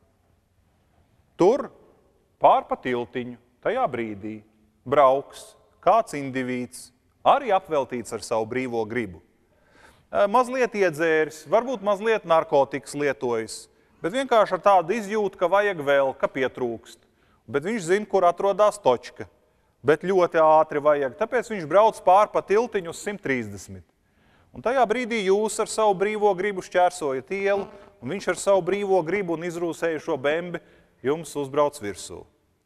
tur, pār pa tiltiņu, tajā brīdī, brauks kāds indivīds, arī apveltīts ar savu brīvo gribu. Mazliet iedzēris, varbūt mazliet narkotikas lietojis, bet vienkārši ar tādu izjūtu, ka vajag vēl, ka pietrūkst. Bet viņš zina, kur atrodas točka, bet ļoti ātri vajag, tāpēc viņš brauc pār pa tiltiņu uz simt trīsdesmit. Un tajā brīdī jūs ar savu brīvo gribu šķērsojat ielu, un viņš ar savu brīvo gribu un izrūsējušo bembi jums uzbrauc virsū.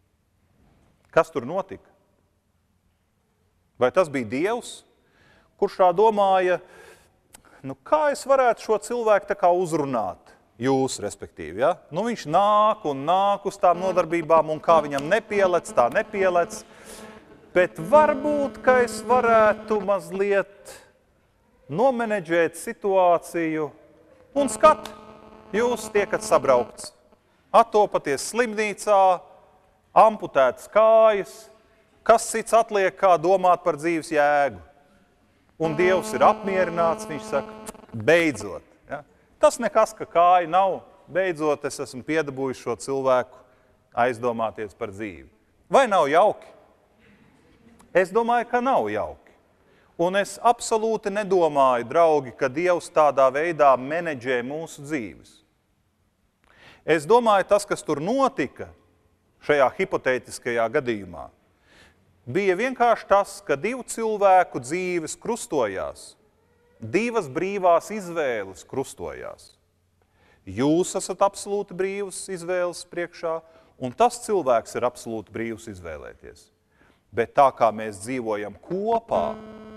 Kas tur notika? Vai tas bija Dievs, kurš tā domāja, nu kā es varētu šo cilvēku tā kā uzrunāt? Jūs, respektīvi, ja? Nu viņš nāk un nāk uz tām nodarbībām, un kā viņam nepielec, tā nepielec. Bet varbūt, ka es varētu mazliet nomenedžēt situāciju, un skat, jūs tiekat sabraukts. Attopaties slimnīcā, amputētas kājas, kas cits atliek kā domāt par dzīves jēgu. Un Dievs ir apmierināts, viņš saka, beidzot. Ja? Tas nekas, ka kāja nav, beidzot es esmu piedabūjis šo cilvēku aizdomāties par dzīvi. Vai nav jauki? Es domāju, ka nav jauki. Un es absolūti nedomāju, draugi, ka Dievs tādā veidā menedžē mūsu dzīves. Es domāju, tas, kas tur notika šajā hipotētiskajā gadījumā, bija vienkārši tas, ka divu cilvēku dzīves krustojās, divas brīvās izvēles krustojās. Jūs esat absolūti brīvas izvēles priekšā, un tas cilvēks ir absolūti brīvs izvēlēties. Bet tā kā mēs dzīvojam kopā,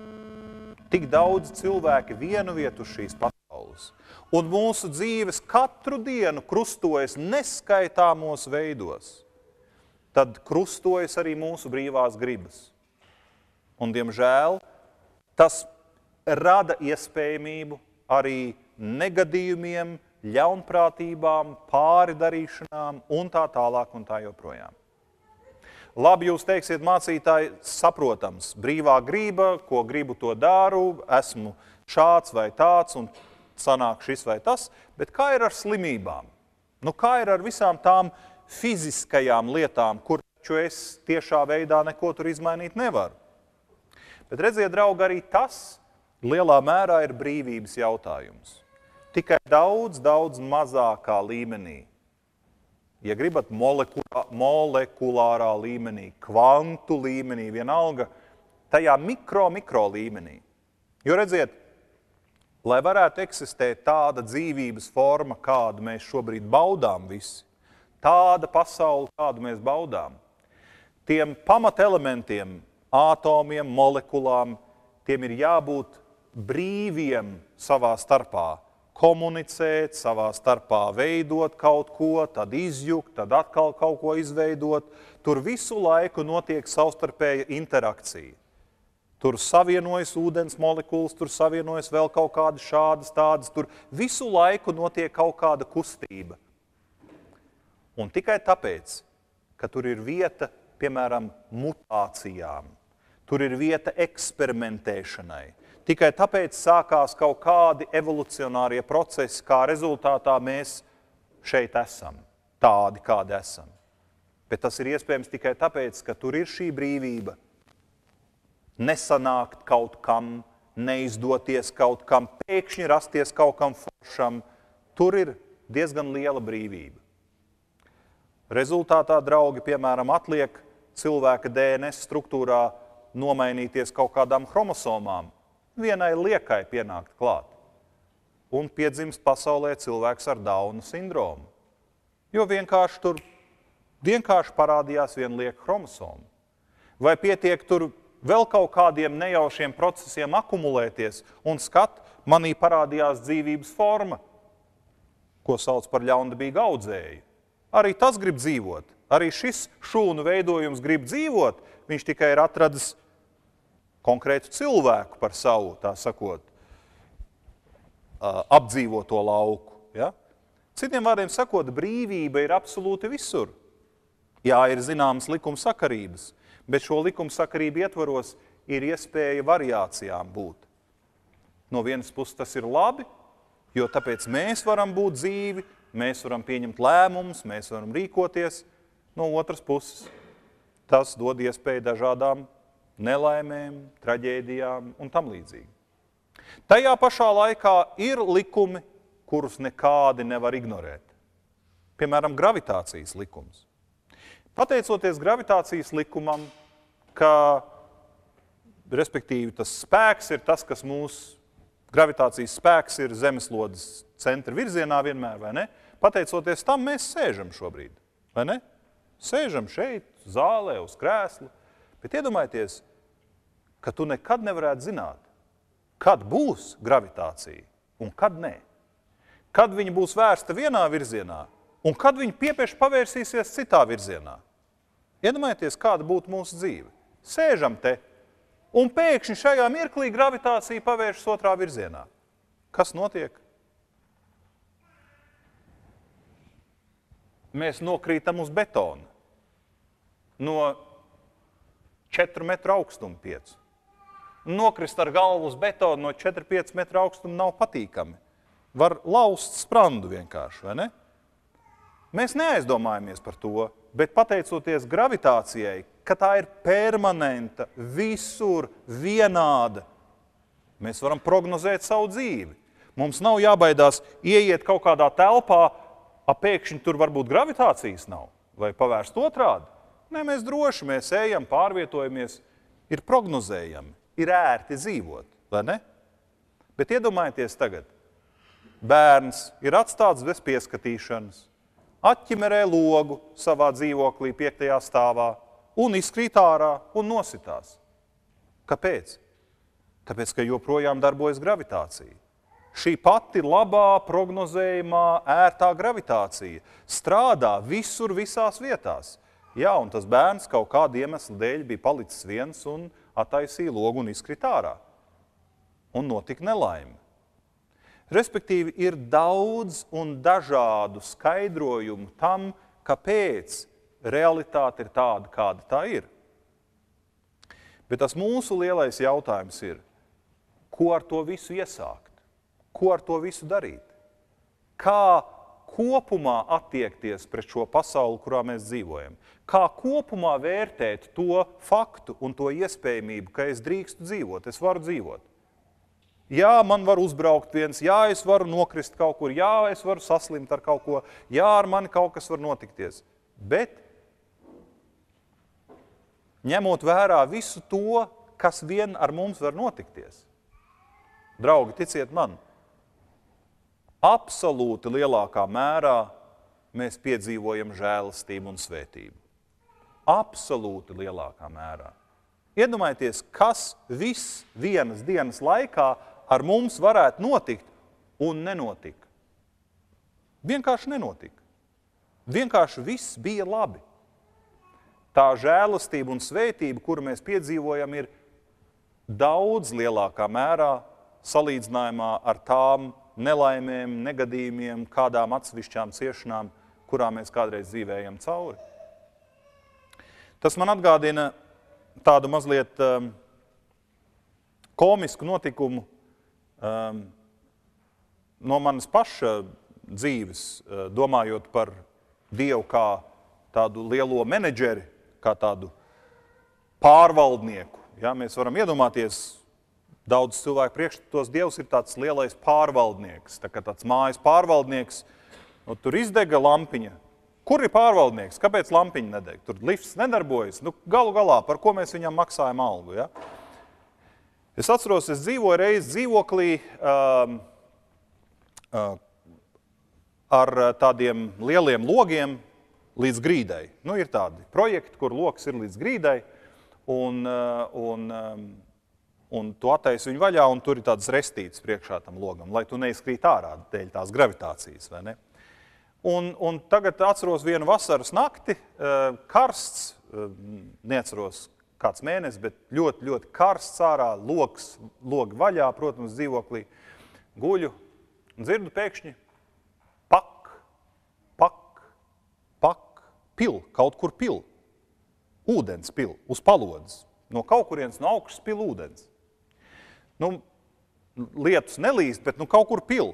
tik daudz cilvēki vienu vietu uz šīs pasaules, un mūsu dzīves katru dienu krustojas neskaitāmos veidos, tad krustojas arī mūsu brīvās gribas. Un, diemžēl, tas rada iespējamību arī negadījumiem, ļaunprātībām, pāridarīšanām un tā tālāk un tā joprojām. Labi, jūs teiksiet, mācītāji, saprotams, brīvā grība, ko gribu, to daru, esmu šāds vai tāds un sanāk šis vai tas, bet kā ir ar slimībām? Nu, kā ir ar visām tām fiziskajām lietām, kur taču es tiešā veidā neko tur izmainīt nevaru? Bet redziet, draugi, arī tas lielā mērā ir brīvības jautājums. Tikai daudz, daudz mazākā līmenī. Ja gribat molekulā, molekulārā līmenī, kvantu līmenī, vienalga, tajā mikro, mikro līmenī. Jo redziet, lai varētu eksistēt tāda dzīvības forma, kādu mēs šobrīd baudām visi, tāda pasaule, kādu mēs baudām, tiem pamatelementiem, ātomiem, molekulām, tiem ir jābūt brīviem savā starpā. Komunicēt, savā starpā veidot kaut ko, tad izjukt, tad atkal kaut ko izveidot. Tur visu laiku notiek savstarpēja interakcija. Tur savienojas ūdens molekulas, tur savienojas vēl kaut kādas šādas tādas, tur visu laiku notiek kaut kāda kustība. Un tikai tāpēc, ka tur ir vieta, piemēram, mutācijām, tur ir vieta eksperimentēšanai, tikai tāpēc sākās kaut kādi evolucionārie procesi, kā rezultātā mēs šeit esam, tādi, kādi esam. Bet tas ir iespējams tikai tāpēc, ka tur ir šī brīvība. Nesanākt kaut kam, neizdoties kaut kam, pēkšņi rasties kaut kam foršam. Tur ir diezgan liela brīvība. Rezultātā, draugi, piemēram, atliek cilvēka D N S struktūrā nomainīties kaut kādām chromosomām. Vienai liekai pienākt klāt. Un piedzimst pasaulē cilvēks ar Dauna sindromu. Jo vienkārši tur vienkārši parādījās viena lieka chromosoma. Vai pietiek tur vēl kaut kādiem nejaušiem procesiem akumulēties un skat, manī parādījās dzīvības forma, ko sauc par ļaundabīgu audzēju. Arī tas grib dzīvot. Arī šis šūnu veidojums grib dzīvot, viņš tikai ir atradis konkrētu cilvēku par savu, tā sakot, apdzīvoto lauku. Ja? Citiem vārdiem sakot, brīvība ir absolūti visur. Jā, ir zināmas likumsakarības, bet šo likumsakarību ietvaros ir iespēja variācijām būt. No vienas puses tas ir labi, jo tāpēc mēs varam būt dzīvi, mēs varam pieņemt lēmumus, mēs varam rīkoties. No otras puses tas dod iespēju dažādām nelaimēm, traģēdijām un tam līdzīgi. Tajā pašā laikā ir likumi, kurus nekādi nevar ignorēt. Piemēram, gravitācijas likums. Pateicoties gravitācijas likumam, ka, respektīvi, tas spēks ir tas, kas mūsu gravitācijas spēks ir zemeslodes centra virzienā vienmēr, vai ne? Pateicoties tam, mēs sēžam šobrīd, vai ne? Sēžam šeit, zālē, uz krēsla, bet iedomājieties, ka tu nekad nevarētu zināt, kad būs gravitācija un kad nē. Kad viņa būs vērsta vienā virzienā un kad viņa piepieši pavērsīsies citā virzienā. Iedomājieties, kāda būtu mūsu dzīve. Sēžam te, un pēkšņi šajā mirklī gravitācija pavēršas otrā virzienā. Kas notiek? Mēs nokrītam uz betona no četru metru augstuma piecu. Nokrist ar galvu uz betonu no četru pieci metru augstuma nav patīkami. Var laust sprandu vienkārši, vai ne? Mēs neaizdomājamies par to, bet pateicoties gravitācijai, ka tā ir permanenta, visur, vienāda, mēs varam prognozēt savu dzīvi. Mums nav jābaidās ieiet kaut kādā telpā, a pēkšņi tur varbūt gravitācijas nav, vai pavērst otrādi. Nē, mēs droši, mēs ejam, pārvietojamies, ir prognozējami, ir ērti dzīvot, vai ne? Bet iedomājieties tagad, bērns ir atstāts bez pieskatīšanas, atķimerē logu savā dzīvoklī piektajā stāvā un izkrīt ārā un nositās. Kāpēc? Tāpēc, ka joprojām darbojas gravitācija. Šī pati labā, prognozējumā, ērtā gravitācija strādā visur, visās vietās. Jā, un tas bērns kaut kāda iemesla dēļ bija palicis viens un attaisīja logu un izkrīt ārā. Un notika nelaime. Respektīvi, ir daudz un dažādu skaidrojumu tam, kāpēc realitāte ir tāda, kāda tā ir. Bet tas mūsu lielais jautājums ir, ko ar to visu iesākt? Ko ar to visu darīt? Kā kopumā attiekties pret šo pasauli, kurā mēs dzīvojam? Kā kopumā vērtēt to faktu un to iespējamību, ka es drīkstu dzīvot, es varu dzīvot? Jā, man var uzbraukt viens, jā, es varu nokrist kaut kur, jā, es varu saslimt ar kaut ko, jā, ar mani kaut kas var notikties. Bet, ņemot vērā visu to, kas vien ar mums var notikties, draugi, ticiet man, absolūti lielākā mērā mēs piedzīvojam žēlastību un svētību. absolūti lielākā mērā. Iedomājieties, kas viss vienas dienas laikā ar mums varētu notikt un nenotika. Vienkārši nenotika. Vienkārši viss bija labi. Tā žēlastība un svētība, kuru mēs piedzīvojam, ir daudz lielākā mērā salīdzinājumā ar tām nelaimēm, negadījumiem, kādām atsevišķām ciešanām, kurām mēs kādreiz dzīvējam cauri. Tas man atgādina tādu mazliet um, komisku notikumu um, no manas paša dzīves, uh, domājot par Dievu kā tādu lielo menedžeri, kā tādu pārvaldnieku. Ja, mēs varam iedomāties, daudz cilvēku priekšstatos Dievs ir tāds lielais pārvaldnieks, tā kā tāds mājas pārvaldnieks, nu, tur izdega lampiņa. Kur ir pārvaldnieks? Kāpēc lampiņa nedeg? Tur lifts nedarbojas. Nu, galu galā, par ko mēs viņam maksājam algu? Ja? Es atceros, es dzīvoju reiz dzīvoklī um, uh, ar tādiem lieliem logiem līdz grīdai. Nu, ir tādi projekti, kur loks ir līdz grīdai, un, un, un tu attaisi viņu vaļā, un tur ir tādas restītes priekšā tam logam, lai tu neizkrīt ārā dēļ tās gravitācijas, vai ne? Un, un tagad atceros vienu vasaras nakti, karsts, neatceros kāds mēnesis, bet ļoti, ļoti karsts ārā, logs, logi vaļā, protams, dzīvoklī, guļu, un dzirdu pēkšņi pak, pak, pak, pil, kaut kur pil, ūdens pil, uz palodzes, no kaut kurienes no augšas pil ūdens. Nu, lietus nelīst, bet nu kaut kur pil.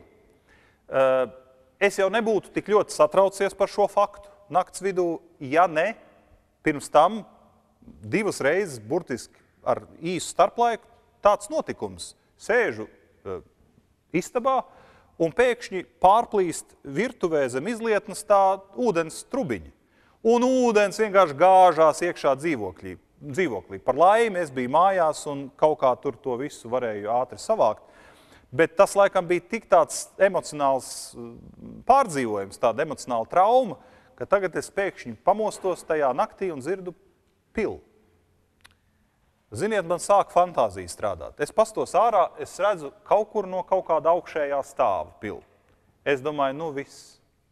Es jau nebūtu tik ļoti satraucies par šo faktu nakts vidū, ja ne, pirms tam divas reizes, burtiski ar īsu starplaiku, tāds notikums. Sēžu istabā, un pēkšņi pārplīst virtuvē zem izlietnes tā ūdens trubiņi. Un ūdens vienkārši gāžās iekšā dzīvoklī. dzīvoklī. Par laimi es biju mājās un kaut kā tur to visu varēju ātri savākt. Bet tas laikam bija tik tāds emocionāls pārdzīvojums, tāda emocionāla trauma, ka tagad es pēkšņi pamostos tajā naktī un dzirdu pilu. Ziniet, man sāk fantāzija strādāt. Es pastos ārā, es redzu kaut kur no kaut kāda augšējā stāva pilu. Es domāju, nu viss.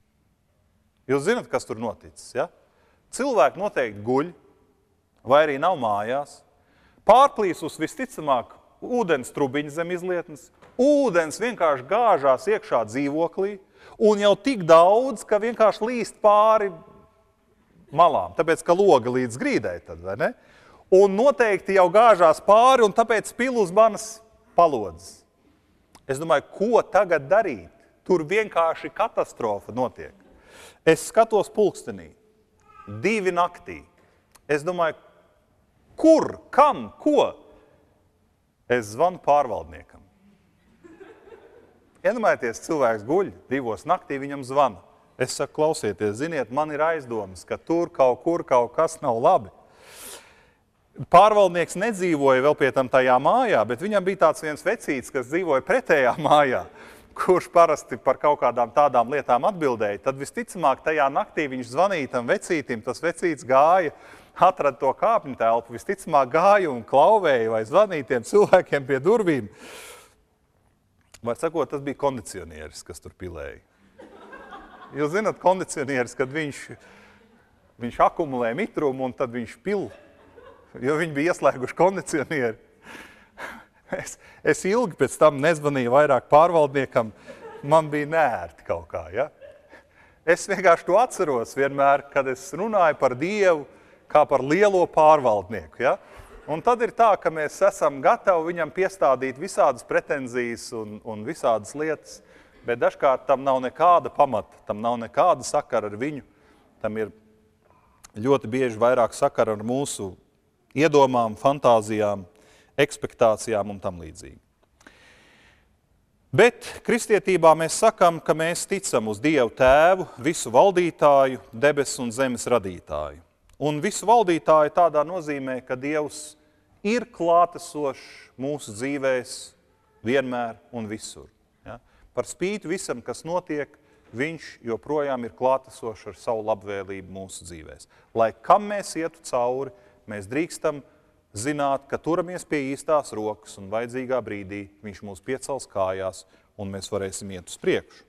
Jūs zināt, kas tur noticis, ja? Cilvēki noteikti guļ, vai arī nav mājās. Pārplīsus visticamāk ūdens trubiņa zem izlietnes. Ūdens vienkārši gāžās iekšā dzīvoklī, un jau tik daudz, ka vienkārši līst pāri malām. Tāpēc, ka loga līdz grīdai tad, vai ne? Un noteikti jau gāžās pāri, un tāpēc pil uz manas palodzes. Es domāju, ko tagad darīt? Tur vienkārši katastrofa notiek. Es skatos pulkstenī, divi naktī. Es domāju, kur, kam, ko? Es zvanu pārvaldniekam. Iedomājieties, cilvēks guļ, divos naktī viņam zvana. Es saku, klausieties, ziniet, man ir aizdomas, ka tur kaut kur kaut kas nav labi. Pārvaldnieks nedzīvoja vēl pie tam tajā mājā, bet viņam bija tāds viens vecīts, kas dzīvoja pretējā mājā, kurš parasti par kaut kādām tādām lietām atbildēja. Tad visticamāk tajā naktī viņš zvanīja tam vecītim, tas vecīts gāja, atrada to kāpņu telpu, visticamāk gāja un klauvēja vai zvanīja tiem cilvēkiem pie durvīm. Var sakot, tas bija kondicionieris, kas tur pilēja. Jūs zināt, kondicionieris, kad viņš, viņš akumulē mitrumu un tad viņš pil, jo viņi bija ieslēguši kondicionieri. Es, es ilgi pēc tam nezvanīju vairāk pārvaldniekam, man bija neērti kaut kā, ja? Es vienkārši to atceros vienmēr, kad es runāju par Dievu kā par lielo pārvaldnieku, ja? Un tad ir tā, ka mēs esam gatavi viņam piestādīt visādas pretenzijas un, un visādas lietas, bet dažkārt tam nav nekāda pamata, tam nav nekāda sakara ar viņu, tam ir ļoti bieži vairāk sakara ar mūsu iedomām, fantāzijām, ekspektācijām un tam līdzīgi. Bet kristietībā mēs sakam, ka mēs ticam uz Dievu Tēvu, visu valdītāju, debesu un zemes radītāju. Un visu valdītāju tādā nozīmē, ka Dievs ir klātesošs mūsu dzīvēs vienmēr un visur. Ja? Par spīti visam, kas notiek, viņš joprojām ir klātesošs ar savu labvēlību mūsu dzīvēs. Lai kam mēs ietu cauri, mēs drīkstam zināt, ka turamies pie īstās rokas un vajadzīgā brīdī viņš mūs piecels kājās un mēs varēsim iet uz priekšu.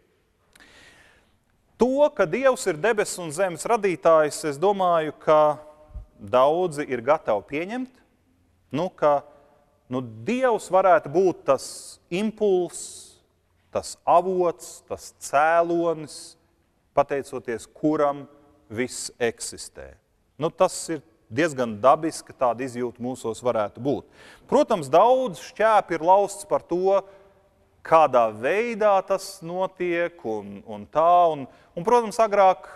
To, ka Dievs ir debesu un zemes radītājs, es domāju, ka daudzi ir gatavi pieņemt, nu, ka nu, Dievs varētu būt tas impulss, tas avots, tas cēlonis, pateicoties kuram viss eksistē. Nu, tas ir diezgan dabiski, ka tāda izjūta mūsos varētu būt. Protams, daudz šķēpi ir lausts par to, kādā veidā tas notiek un, un tā. Un, un, protams, agrāk,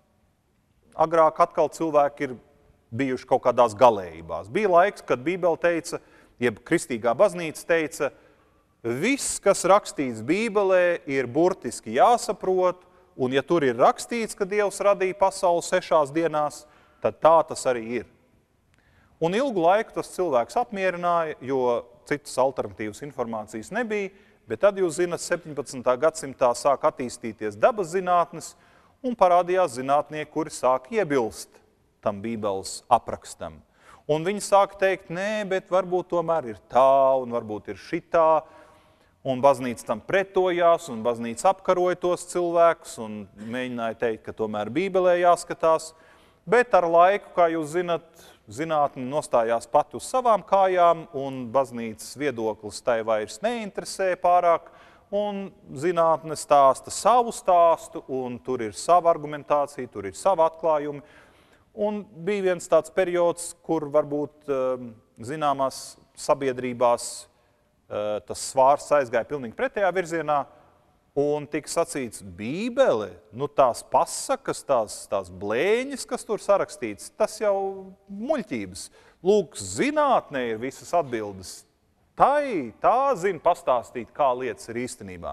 agrāk atkal cilvēki ir bijuši kaut kādās galējībās. Bija laiks, kad Bībele teica, jeb kristīgā baznīca teica, viss, kas rakstīts Bībelē, ir burtiski jāsaprot, un ja tur ir rakstīts, ka Dievs radīja pasauli sešās dienās, tad tā tas arī ir. Un ilgu laiku tas cilvēks apmierināja, jo citas alternatīvas informācijas nebija, bet tad, jūs zināt, septiņpadsmitā gadsimtā sāk attīstīties dabas zinātnes un parādījās zinātnieki, kuri sāk iebilst tam Bībeles aprakstam. Un viņi sāk teikt, nē, bet varbūt tomēr ir tā un varbūt ir šitā, un baznīca tam pretojās, un baznīca apkaroja tos cilvēkus un mēģināja teikt, ka tomēr Bībelē jāskatās. Bet ar laiku, kā jūs zinat, zinātne nostājās pati uz savām kājām, un baznīcas viedoklis tai vairs neinteresē pārāk, un zinātne stāsta savu stāstu, un tur ir sava argumentācija, tur ir sava atklājumi. Un bija viens tāds periods, kur varbūt zināmās sabiedrībās tas svārs aizgāja pilnīgi pretējā virzienā, un tika sacīts, Bībele, nu tās pasakas, tās, tās blēņas, kas tur sarakstīts, tas jau muļķības. Lūk, zinātnē ir visas atbildes. Tai, tā zina pastāstīt, kā lietas ir īstenībā.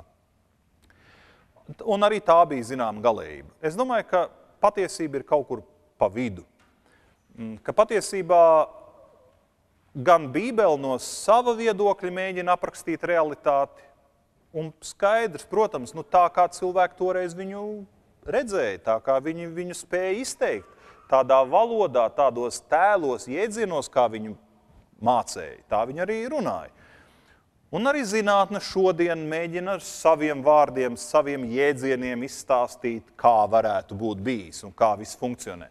Un arī tā bija zināma galējība. Es domāju, ka patiesība ir kaut kur pa vidu. Ka patiesībā gan Bībele no sava viedokļa mēģina aprakstīt realitāti, un skaidrs, protams, nu tā kā cilvēki toreiz viņu redzēja, tā kā viņi viņu spēja izteikt, tādā valodā, tādos tēlos, iedzienos, kā viņu mācēja, tā viņi arī runāja. Un arī zinātne šodien mēģina ar saviem vārdiem, saviem jēdzieniem izstāstīt, kā varētu būt bijis un kā viss funkcionē.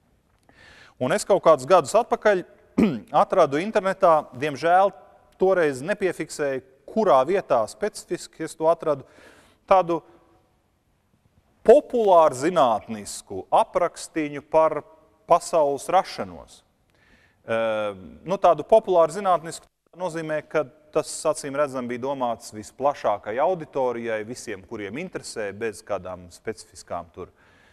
Un es kaut kādus gadus atpakaļ atradu internetā, diemžēl toreiz nepiefiksēju, kurā vietā specifiski es to atradu, tādu populāru zinātnisku aprakstiņu par pasaules rašanos. Nu, tādu populāru zinātnisku nozīmē, ka tas, acīm redzam, bija domāts visplašākai auditorijai, visiem, kuriem interesē, bez kādām specifiskām tur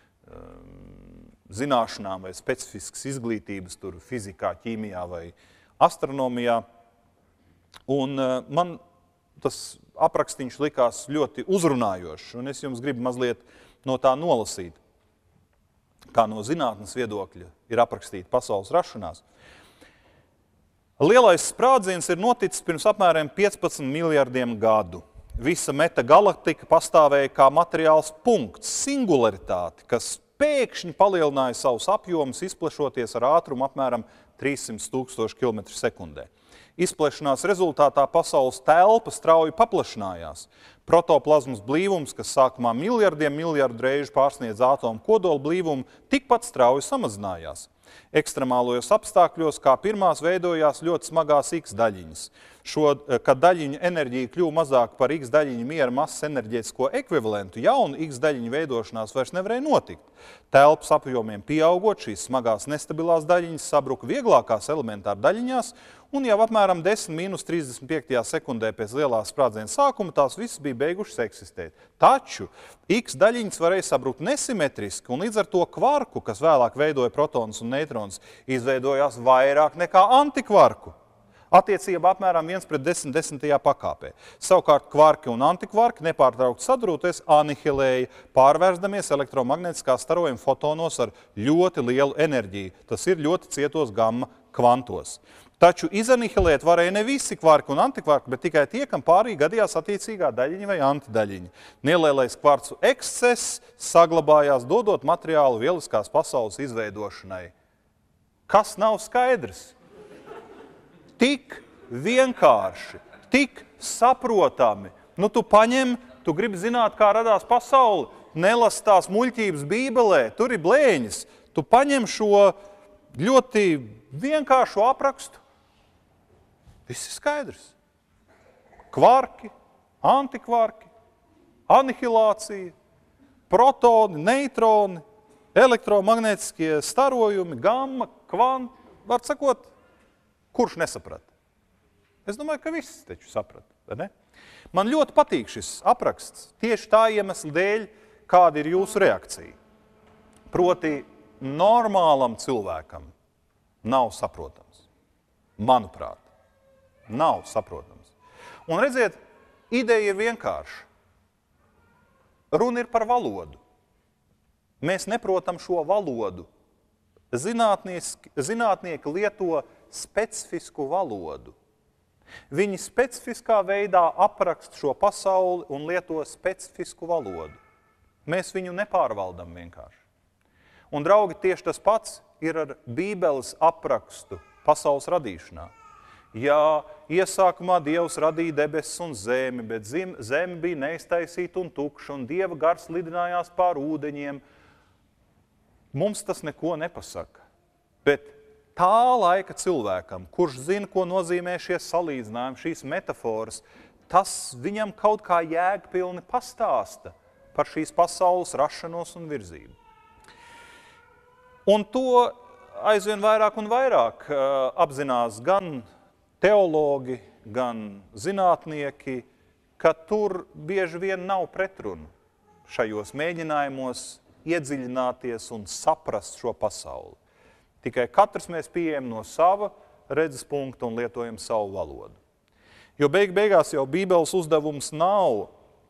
zināšanām vai specifiskas izglītības tur fizikā, ķīmijā vai astronomijā. Un man tas aprakstiņš likās ļoti uzrunājošs, un es jums gribu mazliet no tā nolasīt, kā no zinātnes viedokļa ir aprakstīta pasaules rašanās. Lielais sprādziens ir noticis pirms apmēram piecpadsmit miljardiem gadu. Visa metagalaktika pastāvēja kā materiāls punkts, singularitāte, kas pēkšņi palielināja savus apjomus, izplešoties ar ātrumu apmēram trīssimt tūkstoši kilometru sekundē. Izplešanās rezultātā pasaules telpa strauji paplašinājās. Protoplazmas blīvums, kas sākumā miljardiem miljardu reižu pārsniedz ātomu kodola blīvumu, tikpat strauji samazinājās. Ekstremālajos apstākļos kā pirmās veidojās ļoti smagās X daļiņas. Šo, kad daļiņu enerģija kļuva mazāk par X daļiņu miera masas enerģētisko ekvivalentu, jaunu X daļiņu veidošanās vairs nevarēja notikt. Telpas apjomiem pieaugot, šīs smagās nestabilās daļiņas sabruka vieglākās elementāru daļiņās, un jau apmēram desmit mīnus trīsdesmit piektajā sekundē pēc lielā sprādziena sākuma tās visas bija beigušas eksistēt. Taču X daļiņas varēja sabrukt nesimetriski, un līdz ar to kvarku, kas vēlāk veidoja protonus un neitronus, izveidojās vairāk nekā antikvarku. Attiecība apmēram viens pret desmit desmitajā pakāpē. Savukārt kvarki un antikvarki nepārtraukti sadrūties anihilēja, pārvērsdamies elektromagnētiskā starojuma fotonos ar ļoti lielu enerģiju. Tas ir ļoti cietos gamma kvantos. Taču izanihilēt varēja ne visi kvarki un antikvarki, bet tikai tie, kam pārī gadījās attiecīgā daļiņa vai antidaļiņa. Nelielais kvarcu ekscess saglabājās, dodot materiālu lieliskās pasaules izveidošanai. Kas nav skaidrs? Tik vienkārši, tik saprotami. Nu, tu paņem, tu gribi zināt, kā radās pasaule, nelas tās muļķības bībelē, tur ir blēņas. Tu paņem šo ļoti vienkāršu aprakstu. Viss ir skaidrs. Kvarki, antikvarki, anihilācija, protoni, neitroni, elektromagnētiskie starojumi, gamma, kvant, var sakot, kurš nesaprata? Es domāju, ka viss taču saprata, vai ne? Man ļoti patīk šis apraksts, tieši tā iemesla dēļ, kāda ir jūsu reakcija. Proti, normālam cilvēkam nav saprotams. Manuprāt, nav saprotams. Un redziet, ideja ir vienkārša. Runa ir par valodu. Mēs neprotam šo valodu. Zinātnieki lieto specifisku valodu. Viņi specifiskā veidā apraksta šo pasauli un lieto specifisku valodu. Mēs viņu nepārvaldam vienkārši. Un, draugi, tieši tas pats ir ar Bībeles aprakstu pasaules radīšanā. Jā, iesākumā Dievs radīja debesis un zemi, bet zeme bija neiztaisīta un tukša, un Dieva gars lidinājās pār ūdeņiem. Mums tas neko nepasaka. Bet tā laika cilvēkam, kurš zina, ko nozīmē šie salīdzinājumi, šīs metaforas, tas viņam kaut kā jēgpilni pastāsta par šīs pasaules rašanos un virzību. Un to aizvien vairāk un vairāk uh, apzinās gan teologi, gan zinātnieki, ka tur bieži vien nav pretrunu šajos mēģinājumos iedziļināties un saprast šo pasauli. Tikai katrs mēs pieejam no sava redzes punkta un lietojam savu valodu. Jo beig beigās jau Bībeles uzdevums nav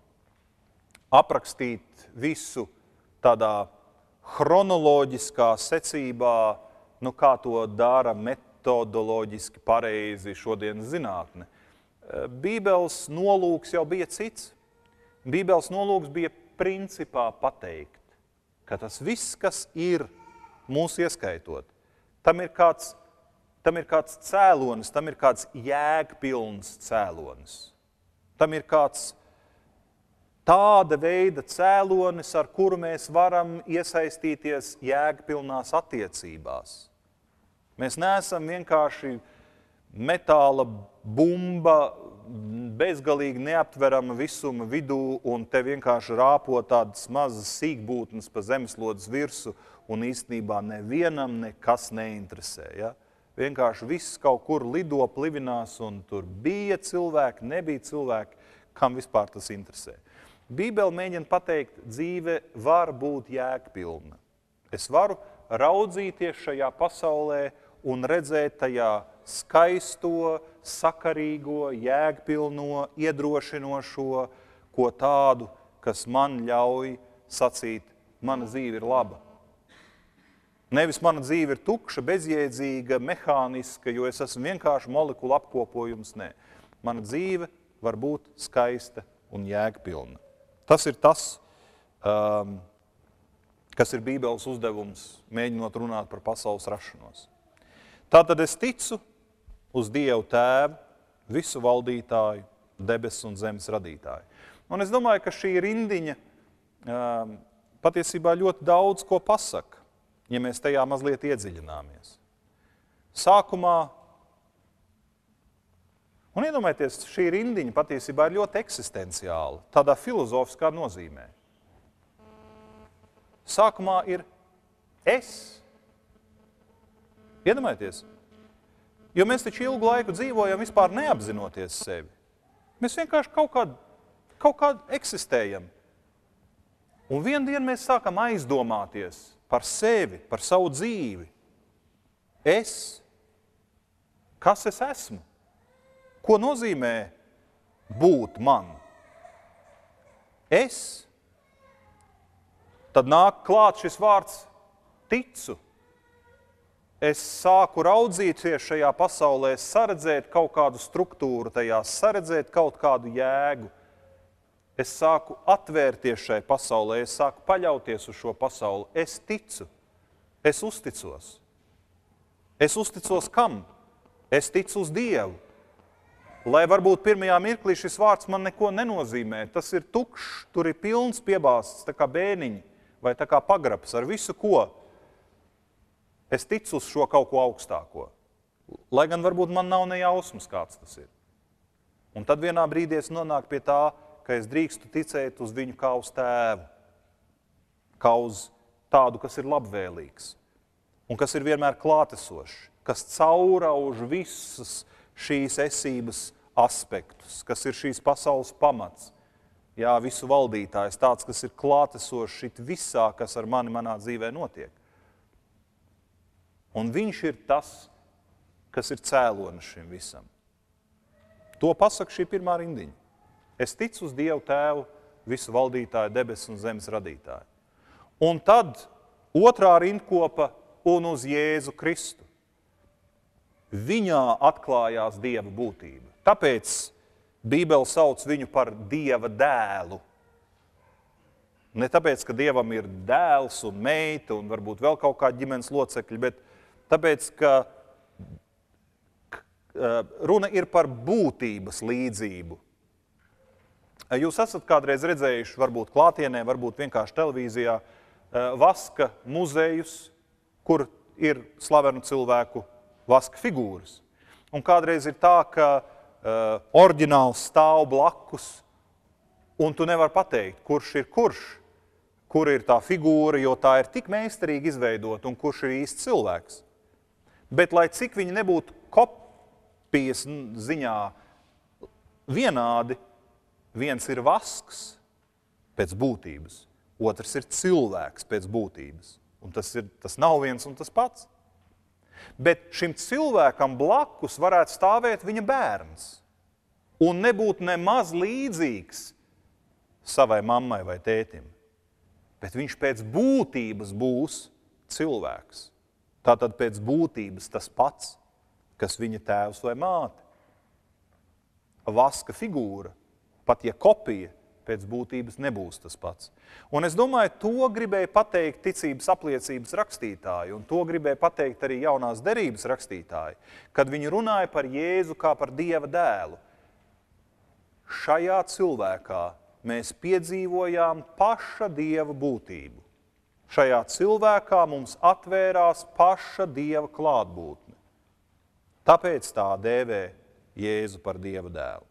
aprakstīt visu tādā chronoloģiskā secībā, nu kā to dara metodoloģiski pareizi šodienas zinātne. Bībeles nolūks jau bija cits. Bībeles nolūks bija principā pateikt, ka tas viss, kas ir mūs ieskaitot, tam ir kāds, tam ir kāds cēlonis, tam ir kāds jēgpilns cēlonis. Tam ir kāds tāda veida cēlonis, ar kuru mēs varam iesaistīties jēgpilnās attiecībās. Mēs neesam vienkārši metāla bumba, bezgalīgi neaptverama visuma vidū, un te vienkārši rāpo tādas mazas sīkbūtnes pa zemeslodes virsu, un īstenībā nevienam nekas neinteresē. Ja? Vienkārši viss kaut kur lido, plivinās, un tur bija cilvēki, nebija cilvēki, kam vispār tas interesē. Bībele mēģina pateikt, dzīve var būt jēgpilna. Es varu raudzīties šajā pasaulē un redzēt tajā skaisto, sakarīgo, jēgpilno, iedrošinošo, ko tādu, kas man ļauj sacīt, mana dzīve ir laba. Nevis mana dzīve ir tukša, bezjēdzīga, mehāniska, jo es esmu vienkārši molekulu apkopojums, nē. Mana dzīve var būt skaista un jēgpilna. Tas ir tas, um, kas ir Bībeles uzdevums, mēģinot runāt par pasaules rašanos. Tātad es ticu uz Dievu Tēvu, visu valdītāju, debesu un zemes radītāju. Un es domāju, ka šī rindiņa um, patiesībā ļoti daudz ko pasaka, ja mēs tajā mazliet iedziļināmies. Sākumā, un iedomājieties, šī rindiņa patiesībā ir ļoti eksistenciāla, tādā filozofiskā nozīmē. Sākumā ir es. Iedomājieties, jo mēs taču ilgu laiku dzīvojam vispār neapzinoties sevi. Mēs vienkārši kaut kādu, kaut kādu eksistējam. Un vienu dienu mēs sākam aizdomāties par sevi, par savu dzīvi. Es, kas es esmu? Ko nozīmē būt man? Es. Tad nāk klāt šis vārds ticu. es sāku raudzīties šajā pasaulē, saredzēt kaut kādu struktūru tajā, saredzēt kaut kādu jēgu. Es sāku atvērties šai pasaulē, es sāku paļauties uz šo pasauli. Es ticu, es uzticos. Es uzticos kam? Es ticu uz Dievu. Lai varbūt pirmajā mirklī šis vārds man neko nenozīmē. Tas ir tukšs, tur ir pilns piebāsts, tā kā bēniņi vai tā kā pagrabs ar visu ko. Es ticu uz šo kaut ko augstāko. Lai gan varbūt man nav ne jausmas, kāds tas ir. Un tad vienā brīdī es nonāku pie tā, ka es drīkstu ticēt uz viņu kā uz tēvu. Kā uz tādu, kas ir labvēlīgs. Un kas ir vienmēr klātesošs. Kas caurauž visas šīs esības aspektus. Kas ir šīs pasaules pamats. Jā, visu valdītājs. Tāds, kas ir klātesošs šit visā, kas ar mani manā dzīvē notiek. Un viņš ir tas, kas ir cēlonis šim visam. To pasaka šī pirmā rindiņa. Es ticu uz Dievu Tēvu, visu valdītāju, debesu un zemes radītāju. Un tad otrā rindkopa un uz Jēzu Kristu. Viņā atklājās Dieva būtība. Tāpēc Bībele sauc viņu par Dieva dēlu. Ne tāpēc, ka Dievam ir dēls un meita un varbūt vēl kaut kādi ģimenes locekļi, bet tāpēc, ka runa ir par būtības līdzību. Jūs esat kādreiz redzējuši, varbūt klātienē, varbūt vienkārši televīzijā, vaska muzejus, kur ir slavenu cilvēku vaska figūras. Un kādreiz ir tā, ka uh, oriģināls stāv blakus, un tu nevar pateikt, kurš ir kurš, kur ir tā figūra, jo tā ir tik meistarīgi izveidota, un kurš ir īsts cilvēks. Bet, lai cik viņi nebūtu kopijas ziņā vienādi, viens ir vasks pēc būtības, otrs ir cilvēks pēc būtības. Un tas, ir, tas nav viens un tas pats. Bet šim cilvēkam blakus varētu stāvēt viņa bērns un nebūt nemaz līdzīgs savai mammai vai tētim. Bet viņš pēc būtības būs cilvēks. Tātad pēc būtības tas pats, kas viņa tēvs vai māte. Vaska figūra, pat ja kopija, pēc būtības nebūs tas pats. Un es domāju, to gribēja pateikt ticības apliecības rakstītāji, un to gribēja pateikt arī jaunās derības rakstītāji, kad viņi runāja par Jēzu kā par Dieva dēlu. Šajā cilvēkā mēs piedzīvojām paša Dieva būtību. Šajā cilvēkā mums atvērās paša Dieva klātbūtne. Tāpēc tā dēvē Jēzu par Dieva dēlu.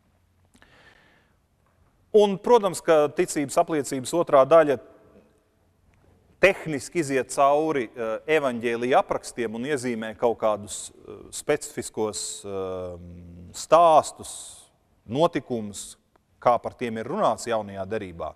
Un, protams, ka ticības apliecības otrā daļa tehniski iziet cauri evaņģēlija aprakstiem un iezīmē kaut kādus specifiskos stāstus, notikumus, kā par tiem ir runāts jaunajā derībā.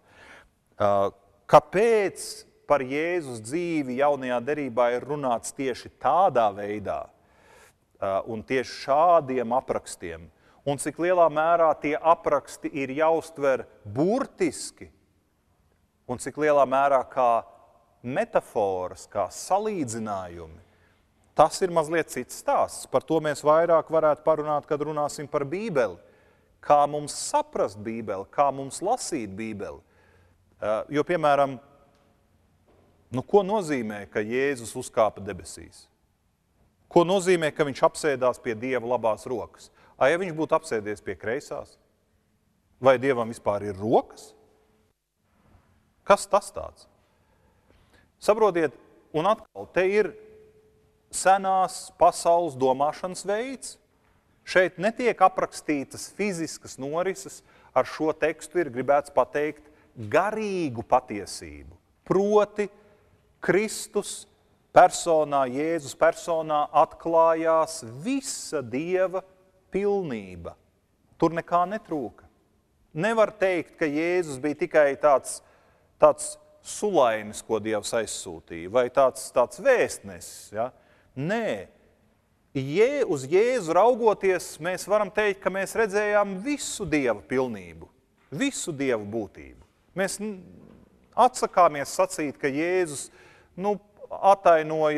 Kāpēc par Jēzus dzīvi jaunajā derībā ir runāts tieši tādā veidā un tieši šādiem aprakstiem? Un cik lielā mērā tie apraksti ir jāuztver burtiski, un cik lielā mērā kā metaforas, kā salīdzinājumi. Tas ir mazliet cits stāsts. Par to mēs vairāk varētu parunāt, kad runāsim par Bībeli. Kā mums saprast Bībeli, kā mums lasīt Bībeli. Jo, piemēram, nu, ko nozīmē, ka Jēzus uzkāpa debesīs? Ko nozīmē, ka viņš apsēdās pie Dieva labās rokas? A, ja viņš būtu apsēdies pie kreisās? Vai Dievam vispār ir rokas? Kas tas tāds? Saprotiet, un atkal, te ir senās pasaules domāšanas veids. Šeit netiek aprakstītas fiziskas norises, ar šo tekstu ir gribēts pateikt garīgu patiesību. Proti, Kristus personā, Jēzus personā atklājās visa Dieva pilnība. Tur nekā netrūka. Nevar teikt, ka Jēzus bija tikai tāds, tāds sulainis, ko Dievs aizsūtīja, vai tāds, tāds vēstnesis. Ja? Nē. Jē, uz Jēzu raugoties, mēs varam teikt, ka mēs redzējām visu Dieva pilnību, visu Dieva būtību. Mēs atsakāmies sacīt, ka Jēzus nu, atainoja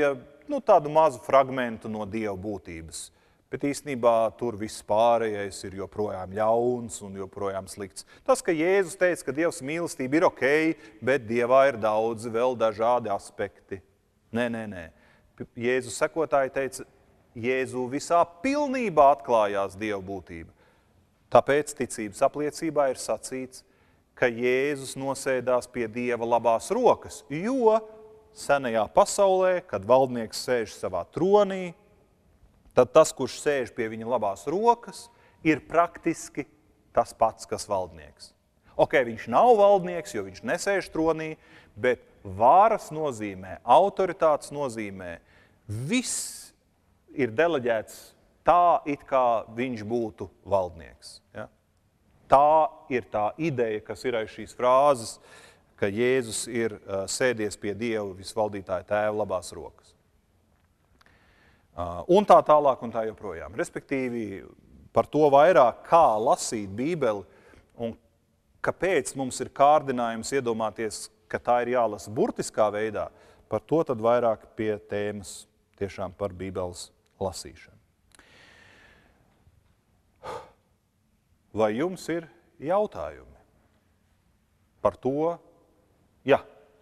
nu, tādu mazu fragmentu no Dieva būtības. Bet īstenībā tur viss pārējais ir joprojām ļauns un joprojām slikts. Tas, ka Jēzus teica, ka Dievs mīlestība ir ok, bet Dievā ir daudzi vēl dažādi aspekti. Nē, nē, nē. Jēzus sekotāji teica, Jēzu visā pilnībā atklājās Dieva būtība. Tāpēc ticības apliecībā ir sacīts, ka Jēzus nosēdās pie Dieva labās rokas, jo senajā pasaulē, kad valdnieks sēž savā tronī, tad tas, kurš sēž pie viņa labās rokas, ir praktiski tas pats, kas valdnieks. Ok, viņš nav valdnieks, jo viņš nesēž tronī, bet varas nozīmē, autoritātes nozīmē, viss ir deleģēts tā, it kā viņš būtu valdnieks. Ja? Tā ir tā ideja, kas ir aiz šīs frāzes, ka Jēzus ir uh, sēdies pie Dieva visvaldītāja tēva labās rokas. Uh, un tā tālāk un tā joprojām. Respektīvi, par to vairāk, kā lasīt Bībeli un kāpēc mums ir kārdinājums iedomāties, ka tā ir jālasa burtiskā veidā, par to tad vairāk pie tēmas tiešām par Bībeles lasīšanu. Vai jums ir jautājumi par to? Jā.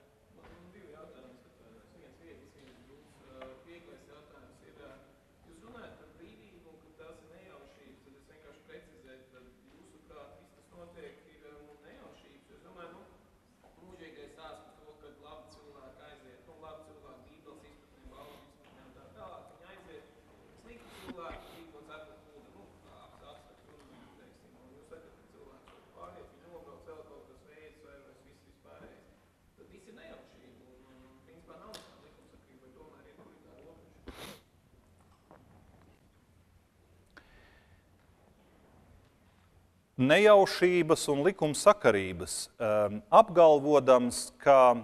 Nejaušības un likumsakarības, um, apgalvodams, ka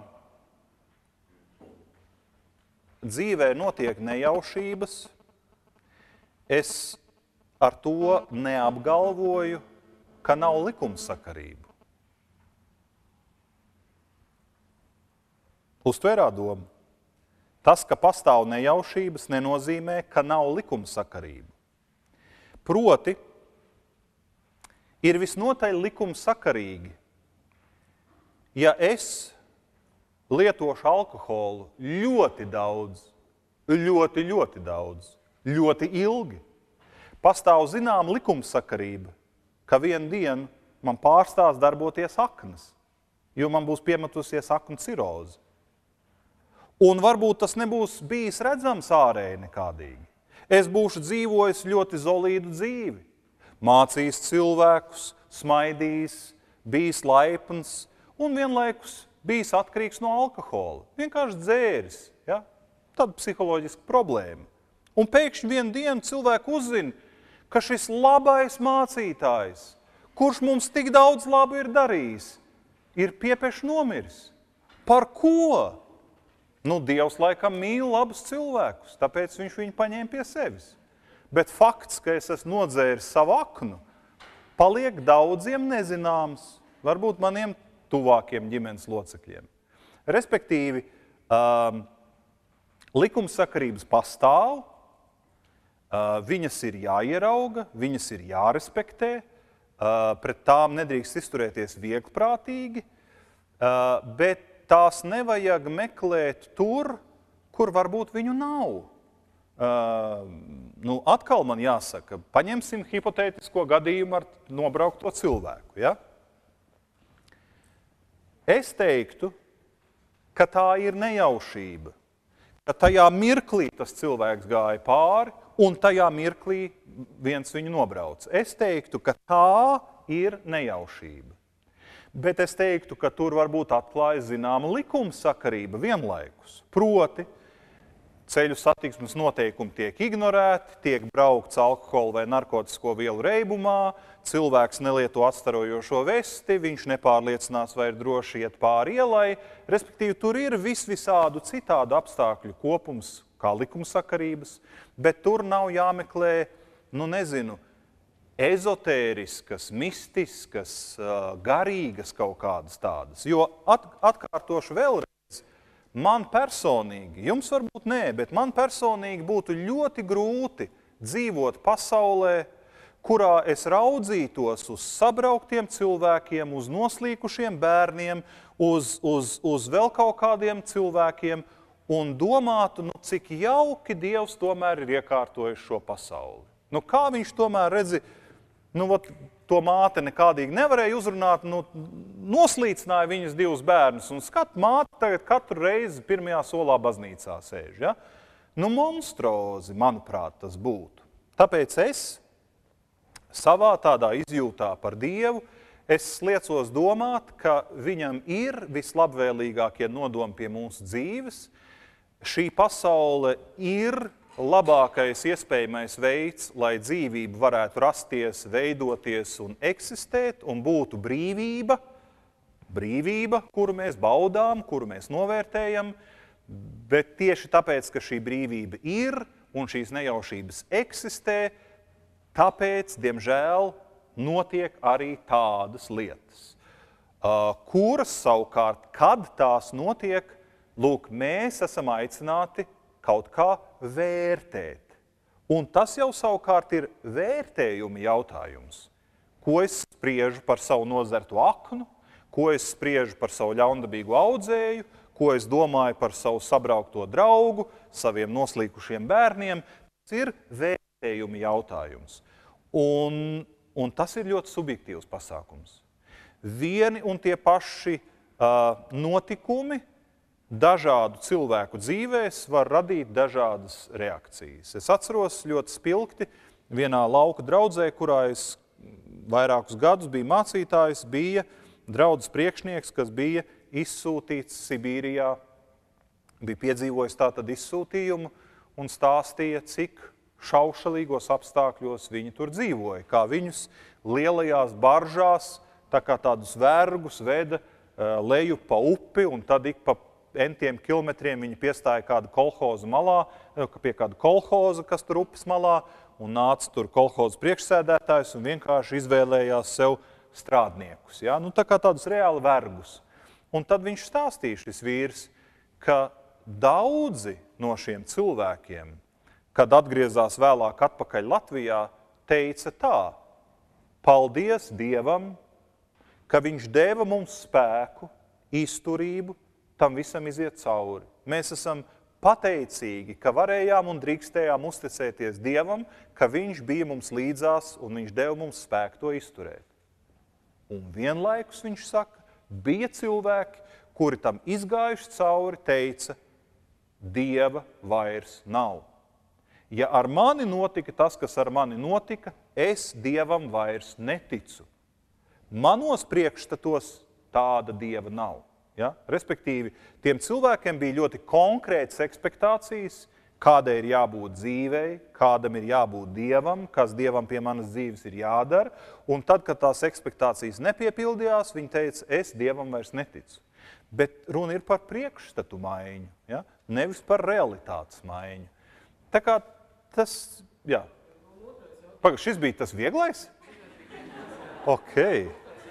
dzīvē notiek nejaušības, es ar to neapgalvoju, ka nav likumsakarību. Uztvērā doma. Tas, ka pastāv nejaušības, nenozīmē, ka nav likumsakarību. Proti, ir visnotaļ likumsakarīgi, ja es lietošu alkoholu ļoti daudz, ļoti, ļoti daudz, ļoti ilgi, pastāv zinām likumsakarība, ka vienu dienu man pārstās darboties aknas, jo man būs piemetusies aknu ciroze. Un varbūt tas nebūs bijis redzams ārēji nekādīgi. Es būšu dzīvojis ļoti zolīdu dzīvi. Mācījis cilvēkus, smaidījis, bijis laipns un vienlaikus bijis atkarīgs no alkohola. Vienkārši dzēris, ja? Tad psiholoģiska problēma. Un pēkšņi vienu dienu cilvēku uzzina, ka šis labais mācītājs, kurš mums tik daudz labu ir darījis, ir piepieši nomiris. Par ko? Nu, Dievs laikam mīl labus cilvēkus, tāpēc viņš viņu paņēma pie sevis. Bet fakts, ka es esmu nodzēris savu aknu, paliek daudziem nezināms, varbūt maniem tuvākiem ģimenes locekļiem. Respektīvi, um, likumsakarības pastāv, uh, viņas ir jāierauga, viņas ir jārespektē, uh, pret tām nedrīkst izturēties vieglprātīgi, uh, bet tās nevajag meklēt tur, kur varbūt viņu nav. Uh, nu, atkal man jāsaka, paņemsim hipotētisko gadījumu ar nobraukto cilvēku. Ja? Es teiktu, ka tā ir nejaušība, ka tajā mirklī tas cilvēks gāja pāri un tajā mirklī viens viņu nobrauca. Es teiktu, ka tā ir nejaušība. Bet es teiktu, ka tur varbūt atklājas zināma likumsakarība vienlaikus. Proti, ceļu satiksmes noteikumi tiek ignorēti, tiek braukts alkohola vai narkotisko vielu reibumā, cilvēks nelieto atstarojošo vesti, viņš nepārliecinās vai ir droši iet pāri ielai, respektīvi tur ir vis visādu citādu apstākļu kopums, kā likumsakarības, bet tur nav jāmeklē, nu nezinu, ezotēriskas, mistiskas, garīgas kaut kādas tādas. Jo at, atkārtošu vēlreiz, man personīgi, jums varbūt nē, bet man personīgi būtu ļoti grūti dzīvot pasaulē, kurā es raudzītos uz sabrauktiem cilvēkiem, uz noslīkušiem bērniem, uz, uz, uz vēl kaut kādiem cilvēkiem un domātu, nu, cik jauki Dievs tomēr ir iekārtojis šo pasauli. Nu, kā viņš tomēr redzi, nu, vat, to māte nekādīgi nevarēja uzrunāt, nu, noslīcināja viņas divus bērnus, un skat, māte tagad katru reizi pirmajā solā baznīcā sēž, ja? Nu, monstrozi, manuprāt, tas būtu. Tāpēc es savā tādā izjūtā par Dievu, es liecos domāt, ka viņam ir vislabvēlīgākie nodomi pie mūsu dzīves. Šī pasaule ir labākais iespējamais veids, lai dzīvība varētu rasties, veidoties un eksistēt, un būtu brīvība, brīvība, kuru mēs baudām, kuru mēs novērtējam, bet tieši tāpēc, ka šī brīvība ir un šīs nejaušības eksistē, tāpēc, diemžēl, notiek arī tādas lietas, kuras savukārt, kad tās notiek, lūk, mēs esam aicināti kaut kā vērtēt. Un tas jau savukārt ir vērtējuma jautājums. Ko es spriežu par savu nozertu aknu, ko es spriežu par savu ļaundabīgu audzēju, ko es domāju par savu sabraukto draugu, saviem noslīkušiem bērniem. Tas ir vērtējuma jautājums. Un, un tas ir ļoti subjektīvs pasākums. Vieni un tie paši uh, notikumi dažādu cilvēku dzīvēs var radīt dažādas reakcijas. Es atceros ļoti spilgti vienā lauka draudzē, kurā es vairākus gadus biju mācītājs, bija draudzes priekšnieks, kas bija izsūtīts Sibīrijā, bija piedzīvojis tātad izsūtījumu un stāstīja, cik šaušalīgos apstākļos viņi tur dzīvoja, kā viņus lielajās baržās, tā kā tādus vergus veda leju pa upi, un tad ik pa entiem kilometriem viņi piestāja kādu kolhozu malā, pie kādu kolhoza, kas tur upes malā, un nāca tur kolhoza priekšsēdētājs un vienkārši izvēlējās sev strādniekus. Ja? Nu, tā kā tādus reāli vergus. Un tad viņš stāstīja, šis vīrs, ka daudzi no šiem cilvēkiem, kad atgriezās vēlāk atpakaļ Latvijā, teica tā: paldies Dievam, ka viņš deva mums spēku, izturību, tam visam iziet cauri. Mēs esam pateicīgi, ka varējām un drīkstējām uzticēties Dievam, ka viņš bija mums līdzās un viņš deva mums spēku to izturēt. Un vienlaikus, viņš saka, bija cilvēki, kuri tam izgājuši cauri, teica, Dieva vairs nav. Ja ar mani notika tas, kas ar mani notika, es Dievam vairs neticu. Manos priekšstatos tāda Dieva nav. Ja? Respektīvi, tiem cilvēkiem bija ļoti konkrētas ekspektācijas, kādai ir jābūt dzīvei, kādam ir jābūt Dievam, kas Dievam pie manas dzīves ir jādara, un tad, kad tās ekspektācijas nepiepildījās, viņi teica, es Dievam vairs neticu. Bet runa ir par priekšstatu maiņu, ja? Nevis par realitātes maiņu. Tā kā tas, jā. Paga, šis bija tas vieglais? Ok.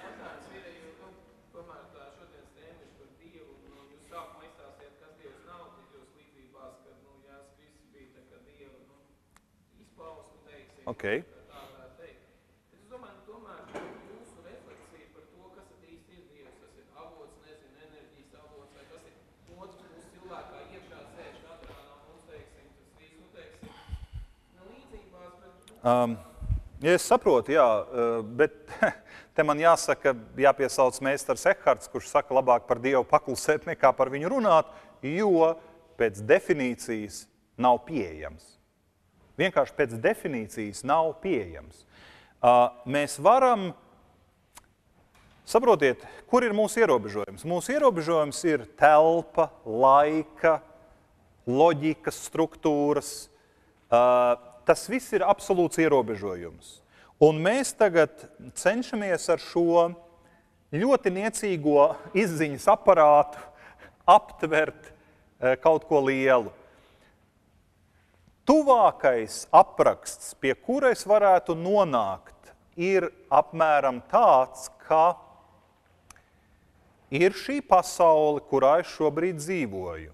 Okay. Es domāju, tomēr jūsu refleksija par to, kas īsti ir Dievs, tas ir avots, nezinu, enerģijas avots, vai tas ir otrs mūsu cilvēkā iekšā sēž katrā no mums, teiksim, tas viss, nu, teiksim, nu, līdzībās, bet... Um, ja es saprotu, jā, bet te man jāsaka, jāpiesauc meistars Ekharts, kurš saka labāk par Dievu paklusēt nekā par viņu runāt, jo pēc definīcijas nav pieejams. Vienkārši pēc definīcijas nav pieejams. Mēs varam, saprotiet, kur ir mūsu ierobežojums? Mūsu ierobežojums ir telpa, laika, loģikas, struktūras. Tas viss ir absolūts ierobežojums. Un mēs tagad cenšamies ar šo ļoti niecīgo izziņas aparātu aptvert kaut ko lielu. Tuvākais apraksts, pie kura es varētu nonākt, ir apmēram tāds, ka ir šī pasaule, kurā es šobrīd dzīvoju.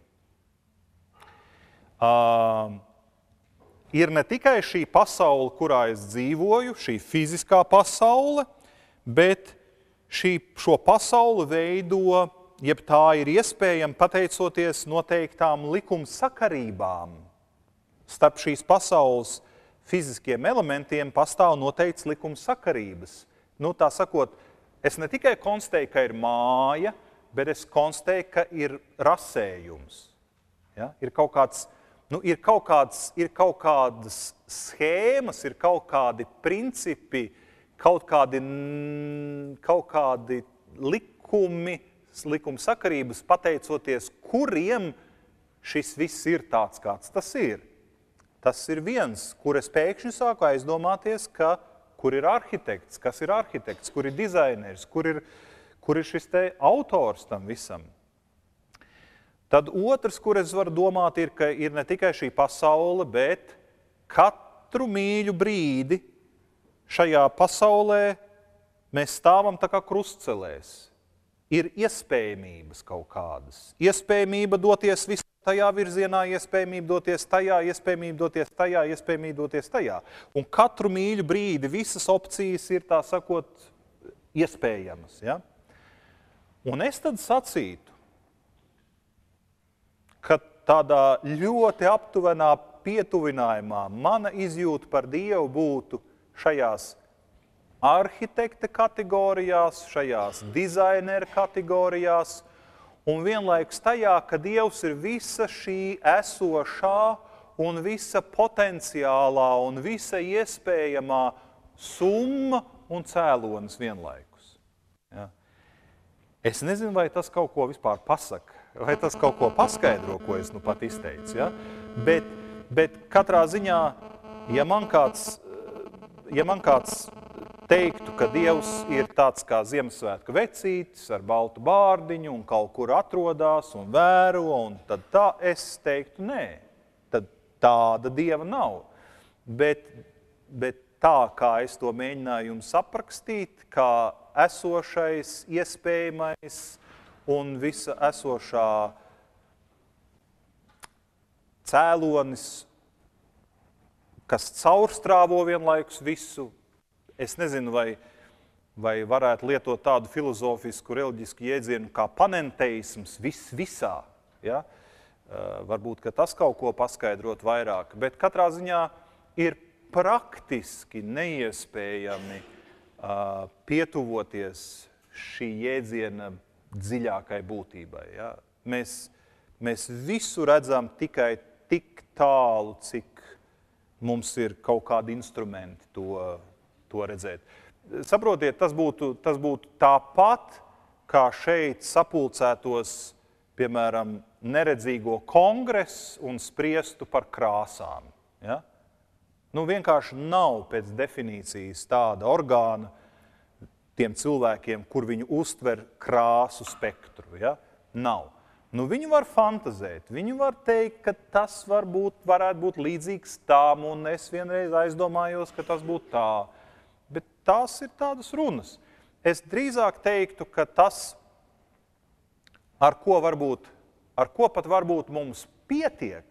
Uh, ir ne tikai šī pasaule, kurā es dzīvoju, šī fiziskā pasaule, bet šī, šo pasauli veido, jeb tā ir iespējama pateicoties noteiktām likumsakarībām. Starp šīs pasaules fiziskiem elementiem pastāv noteikts likumsakarības. Nu, tā sakot, es ne tikai konstatēju, ka ir māja, bet es konstatēju, ka ir rasējums. Ja? Ir kaut kāds, nu, ir kaut kāds, ir kaut kādas schēmas, ir kaut kādi principi, kaut kādi, kaut kādi likumi, likumsakarības, pateicoties, kuriem šis viss ir tāds, kāds tas ir. Tas ir viens, kur es pēkšņi sāku aizdomāties, ka kur ir arhitekts, kas ir arhitekts, kur ir dizaineris, kur ir, kur ir šis te autors tam visam. Tad otrs, kur es varu domāt, ir, ka ir ne tikai šī pasaule, bet katru mīļu brīdi šajā pasaulē mēs stāvam tā kā krustcelēs. Ir iespējamības kaut kādas. Iespējamība doties visā tajā virzienā, iespējamība doties tajā, iespējamība doties tajā, iespējamība doties tajā. Un katru mīļu brīdi visas opcijas ir, tā sakot, iespējamas. Ja? Un es tad sacītu, ka tādā ļoti aptuvenā pietuvinājumā mana izjūta par Dievu būtu šajās arhitekta kategorijās, šajās dizaineru kategorijās, un vienlaikus tajā, ka Dievs ir visa šī esošā un visa potenciālā un visa iespējamā summa un cēlonis vienlaikus. Ja? Es nezinu, vai tas kaut ko vispār pasaka, vai tas kaut ko paskaidro, ko es nu pat izteicu. Ja? Bet, bet katrā ziņā, ja man kāds, ja man kāds teiktu, ka Dievs ir tāds kā Ziemassvētku vecītis ar baltu bārdiņu un kaut kur atrodās un vēro, un tad tā es teiktu nē. Tad tāda Dieva nav. Bet, bet tā, kā es to mēģināju jums aprakstīt, kā esošais, iespējamais un visa esošā cēlonis, kas caurstrāvo vienlaikus visu. Es nezinu, vai, vai varētu lietot tādu filozofisku, reliģisku jēdzienu kā panenteisms vis, visā. Ja? Uh, varbūt, ka tas kaut ko paskaidrot vairāk, bet katrā ziņā ir praktiski neiespējami uh, pietuvoties šī jēdziena dziļākai būtībai. Ja? Mēs, mēs visu redzam tikai tik tālu, cik mums ir kaut kādi instrumenti to to redzēt. Saprotiet, tas būtu, tas būtu tāpat, kā šeit sapulcētos, piemēram, neredzīgo kongresu un spriestu par krāsām. Ja? Nu, vienkārši nav pēc definīcijas tāda orgāna tiem cilvēkiem, kur viņi uztver krāsu spektru. Ja? Nav. Nu, viņi var fantazēt, viņi var teikt, ka tas varbūt, varētu būt līdzīgs tām, un es vienreiz aizdomājos, ka tas būtu tā. Bet tās ir tādas runas. Es drīzāk teiktu, ka tas, ar ko, varbūt, ar ko pat varbūt mums pietiek,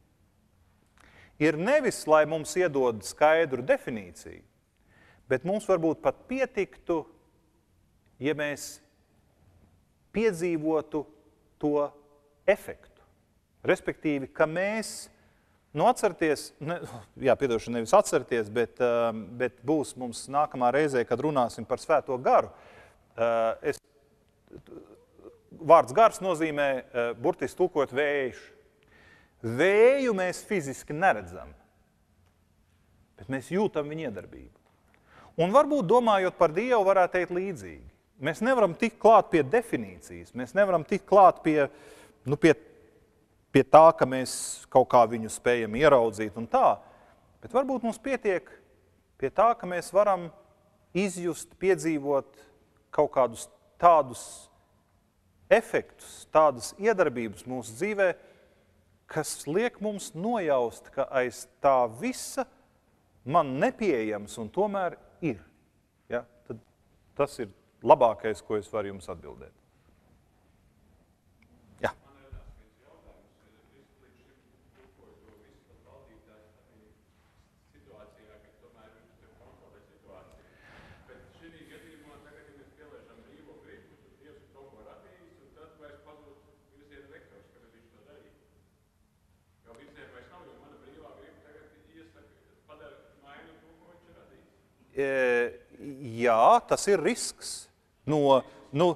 ir nevis, lai mums iedod skaidru definīciju, bet mums varbūt pat pietiktu, ja mēs piedzīvotu to efektu. Respektīvi, ka mēs Nu, atcerieties, ne, jā, piedošana nevis atcerieties, bet, bet būs mums nākamā reizē, kad runāsim par Svēto garu. Es, vārds gars nozīmē burtiski tulkot vējš. Vēju mēs fiziski neredzam, bet mēs jūtam viņa iedarbību. Un varbūt domājot par Dievu varētu teikt līdzīgi. Mēs nevaram tikt klāt pie definīcijas, mēs nevaram tikt klāt pie, nu, pie pie tā, ka mēs kaut kā viņu spējam ieraudzīt un tā, bet varbūt mums pietiek pie tā, ka mēs varam izjust, piedzīvot kaut kādus tādus efektus, tādas iedarbības mūsu dzīvē, kas liek mums nojaust, ka aiz tā visa man nepieejams un tomēr ir. Ja? Tad tas ir labākais, ko es varu jums atbildēt. Jā, tas ir risks. No, nu,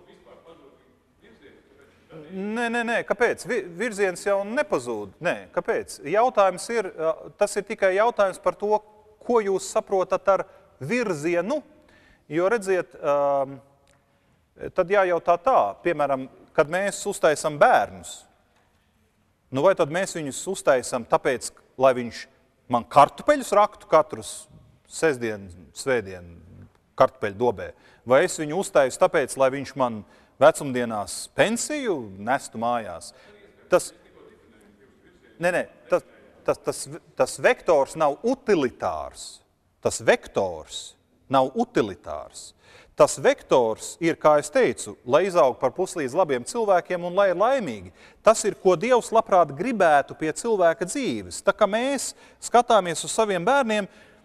nē, nē, nē, kāpēc? Virziens jau nepazūd. Nē, kāpēc? Jautājums ir, tas ir tikai jautājums par to, ko jūs saprotat ar virzienu. Jo, redziet, tad jājautā tā, piemēram, kad mēs uztaisam bērnus, nu vai tad mēs viņus uztaisam tāpēc, lai viņš man kartupeļus raktu katrus sestdienu, svētdienu kartupeļu dobē, vai es viņu uztaisu tāpēc, lai viņš man vecumdienās pensiju nestu mājās. Tas, nē, nē, tas, tas, tas, tas vektors nav utilitārs. Tas vektors nav utilitārs. Tas vektors ir, kā es teicu, lai izaug par puslīdz labiem cilvēkiem un lai ir laimīgi. Tas ir, ko Dievs labprāt gribētu pie cilvēka dzīves. Tā kā mēs skatāmies uz saviem bērniem,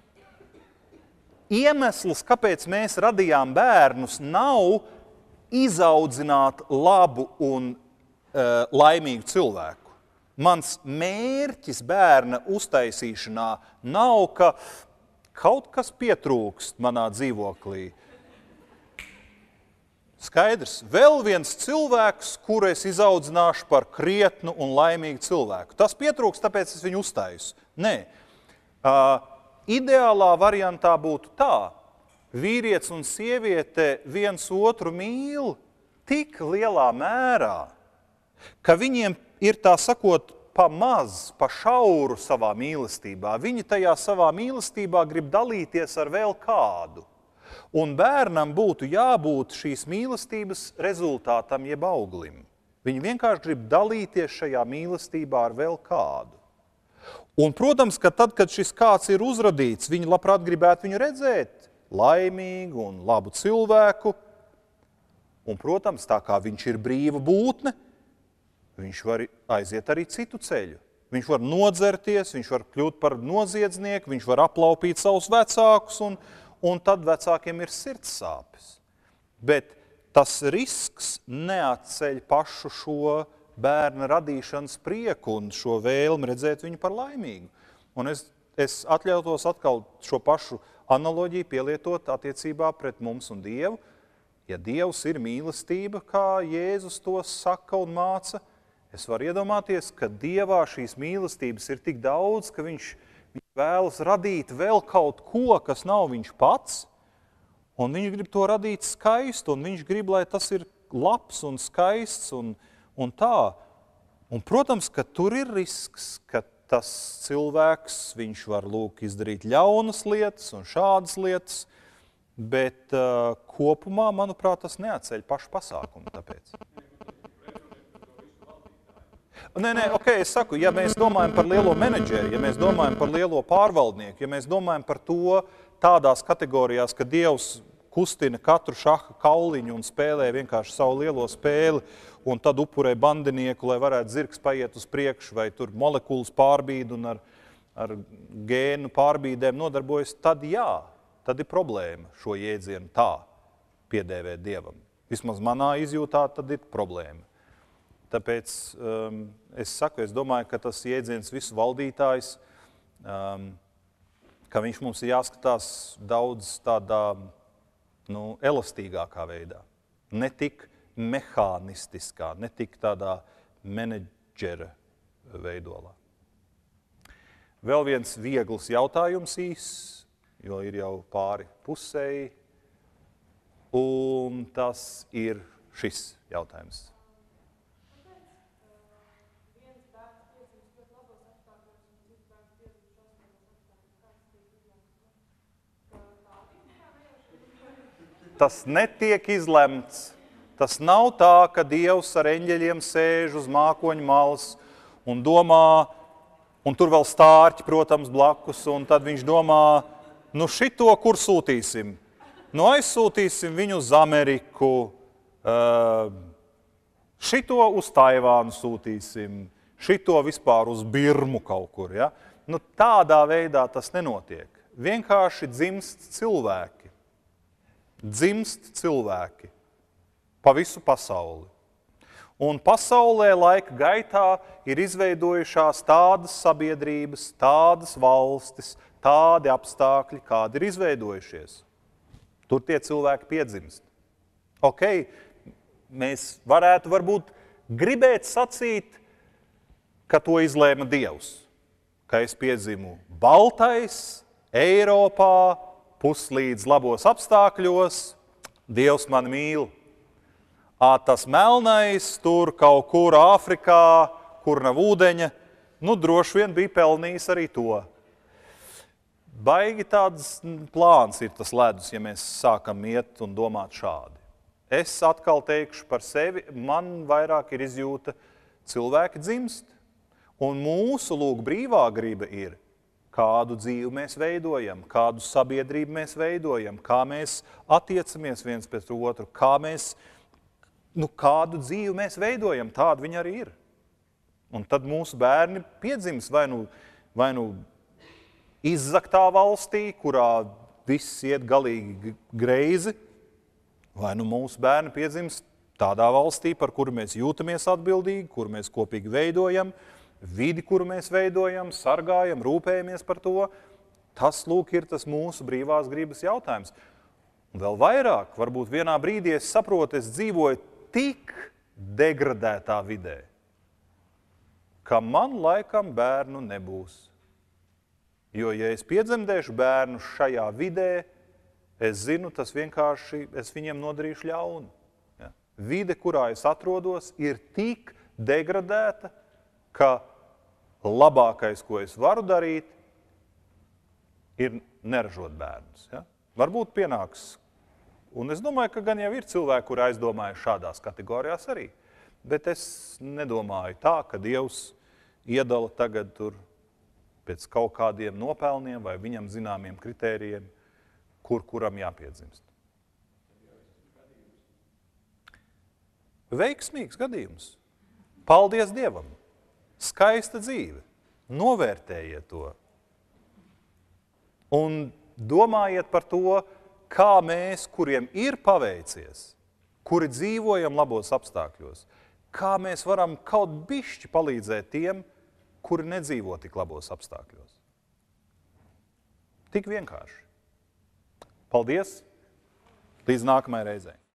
iemesls, kāpēc mēs radījām bērnus, nav izaudzināt labu un uh, laimīgu cilvēku. Mans mērķis bērna uztaisīšanā nav, ka kaut kas pietrūkst manā dzīvoklī. Skaidrs, vēl viens cilvēks, kuru es izaudzināšu par krietnu un laimīgu cilvēku. Tas pietrūkst, tāpēc es viņu uztaisu. Nē. Uh, ideālā variantā būtu tā. Vīrietis un sieviete viens otru mīl tik lielā mērā, ka viņiem ir tā sakot pa maz, pa šauru savā mīlestībā. Viņi tajā savā mīlestībā grib dalīties ar vēl kādu. Un bērnam būtu jābūt šīs mīlestības rezultātam jeb auglim. Viņi vienkārši grib dalīties šajā mīlestībā ar vēl kādu. Un, protams, ka tad, kad šis kāds ir uzradīts, viņi labprāt gribētu viņu redzēt laimīgu un labu cilvēku. Un, protams, tā kā viņš ir brīva būtne, viņš var aiziet arī citu ceļu. Viņš var nodzerties, viņš var kļūt par noziedznieku, viņš var aplaupīt savus vecākus un un tad vecākiem ir sirds sāpes. Bet tas risks neatceļ pašu šo bērna radīšanas prieku un šo vēlmi redzēt viņu par laimīgu. Un es, es atļautos atkal šo pašu analoģiju pielietot attiecībā pret mums un Dievu. Ja Dievs ir mīlestība, kā Jēzus to saka un māca, es varu iedomāties, ka Dievā šīs mīlestības ir tik daudz, ka viņš Viņš vēlas radīt vēl kaut ko, kas nav viņš pats, un viņš grib to radīt skaistu, un viņš grib, lai tas ir labs un skaists un, un tā. Un, protams, ka tur ir risks, ka tas cilvēks, viņš var lūk izdarīt ļaunas lietas un šādas lietas, bet uh, kopumā, manuprāt, tas neatceļ pašu pasākumu tāpēc. Nē, nē, ok, es saku, ja mēs domājam par lielo menedžeri, ja mēs domājam par lielo pārvaldnieku, ja mēs domājam par to tādās kategorijās, ka Dievs kustina katru šaha kauliņu un spēlē vienkārši savu lielo spēli un tad upurē bandinieku, lai varētu zirgs paiet uz priekšu vai tur molekulas pārbīd un ar, ar gēnu pārbīdēm nodarbojas, tad jā, tad ir problēma šo jēdzienu tā piedēvēt Dievam. Vismaz manā izjūtā tad ir problēma. Tāpēc um, es saku, es domāju, ka tas jēdziens visu valdītājs, um, ka viņš mums ir jāskatās daudz tādā nu, elastīgākā veidā. Ne tik mehānistiskā, ne tik tādā menedžera veidolā. Vēl viens viegls jautājums īs, jo ir jau pāri pusēji, un tas ir šis jautājums. Tas netiek izlemts. Tas nav tā, ka Dievs ar eņģeļiem sēž uz mākoņu malas un domā, un tur vēl stārķi, protams, blakus, un tad viņš domā, nu šito kur sūtīsim? Nu aizsūtīsim viņu uz Ameriku, šito uz Taivānu sūtīsim, šito vispār uz Birmu kaut kur. Ja? Nu, tādā veidā tas nenotiek. Vienkārši dzimst cilvēki. Dzimst cilvēki pa visu pasauli. Un pasaulē laika gaitā ir izveidojušās tādas sabiedrības, tādas valstis, tādi apstākļi, kādi ir izveidojušies. Tur tie cilvēki piedzimst. Ok, mēs varētu varbūt gribēt sacīt, ka to izlēma Dievs. Ka es piedzimu baltais, Eiropā, puslīdz labos apstākļos, Dievs mani mīl. Ā, tas melnais tur kaut kur Āfrikā, kur nav ūdeņa, nu droši vien bija pelnījis arī to. Baigi tāds plāns ir tas ledus, ja mēs sākam iet un domāt šādi. Es atkal teikšu par sevi, man vairāk ir izjūta cilvēki dzimst. Un mūsu lūk brīvā griba ir, kādu dzīvi mēs veidojam, kādu sabiedrību mēs veidojam, kā mēs attiecamies viens pēc otru, kā mēs, nu, kādu dzīvi mēs veidojam, tāda viņa arī ir. Un tad mūsu bērni piedzims vai nu, vai nu izzaktā valstī, kurā viss iet galīgi greizi, vai nu mūsu bērni piedzims tādā valstī, par kuru mēs jūtamies atbildīgi, kuru mēs kopīgi veidojam, vidi, kuru mēs veidojam, sargājam, rūpējamies par to. Tas, lūk, ir tas mūsu brīvās gribas jautājums. Un vēl vairāk, varbūt vienā brīdī es saprotu, es dzīvoju tik degradētā vidē, ka man laikam bērnu nebūs. Jo, ja es piedzemdēšu bērnu šajā vidē, es zinu, tas vienkārši, es viņiem nodarīšu ļaunu. Ja? Vide, kurā es atrodos, ir tik degradēta, ka labākais, ko es varu darīt, ir neražot bērnus. Ja? Varbūt pienāks. Un es domāju, ka gan jau ir cilvēki, kuri aizdomājas šādās kategorijās arī. Bet es nedomāju tā, ka Dievs iedala tagad tur pēc kaut kādiem nopelniem vai viņam zināmiem kritērijiem, kur kuram jāpiedzimst. Veiksmīgs gadījums. Paldies Dievam! Skaista dzīve. Novērtējiet to. Un domājiet par to, kā mēs, kuriem ir paveicies, kuri dzīvojam labos apstākļos, kā mēs varam kaut bišķi palīdzēt tiem, kuri nedzīvo tik labos apstākļos. Tik vienkārši. Paldies! Līdz nākamajai reizei!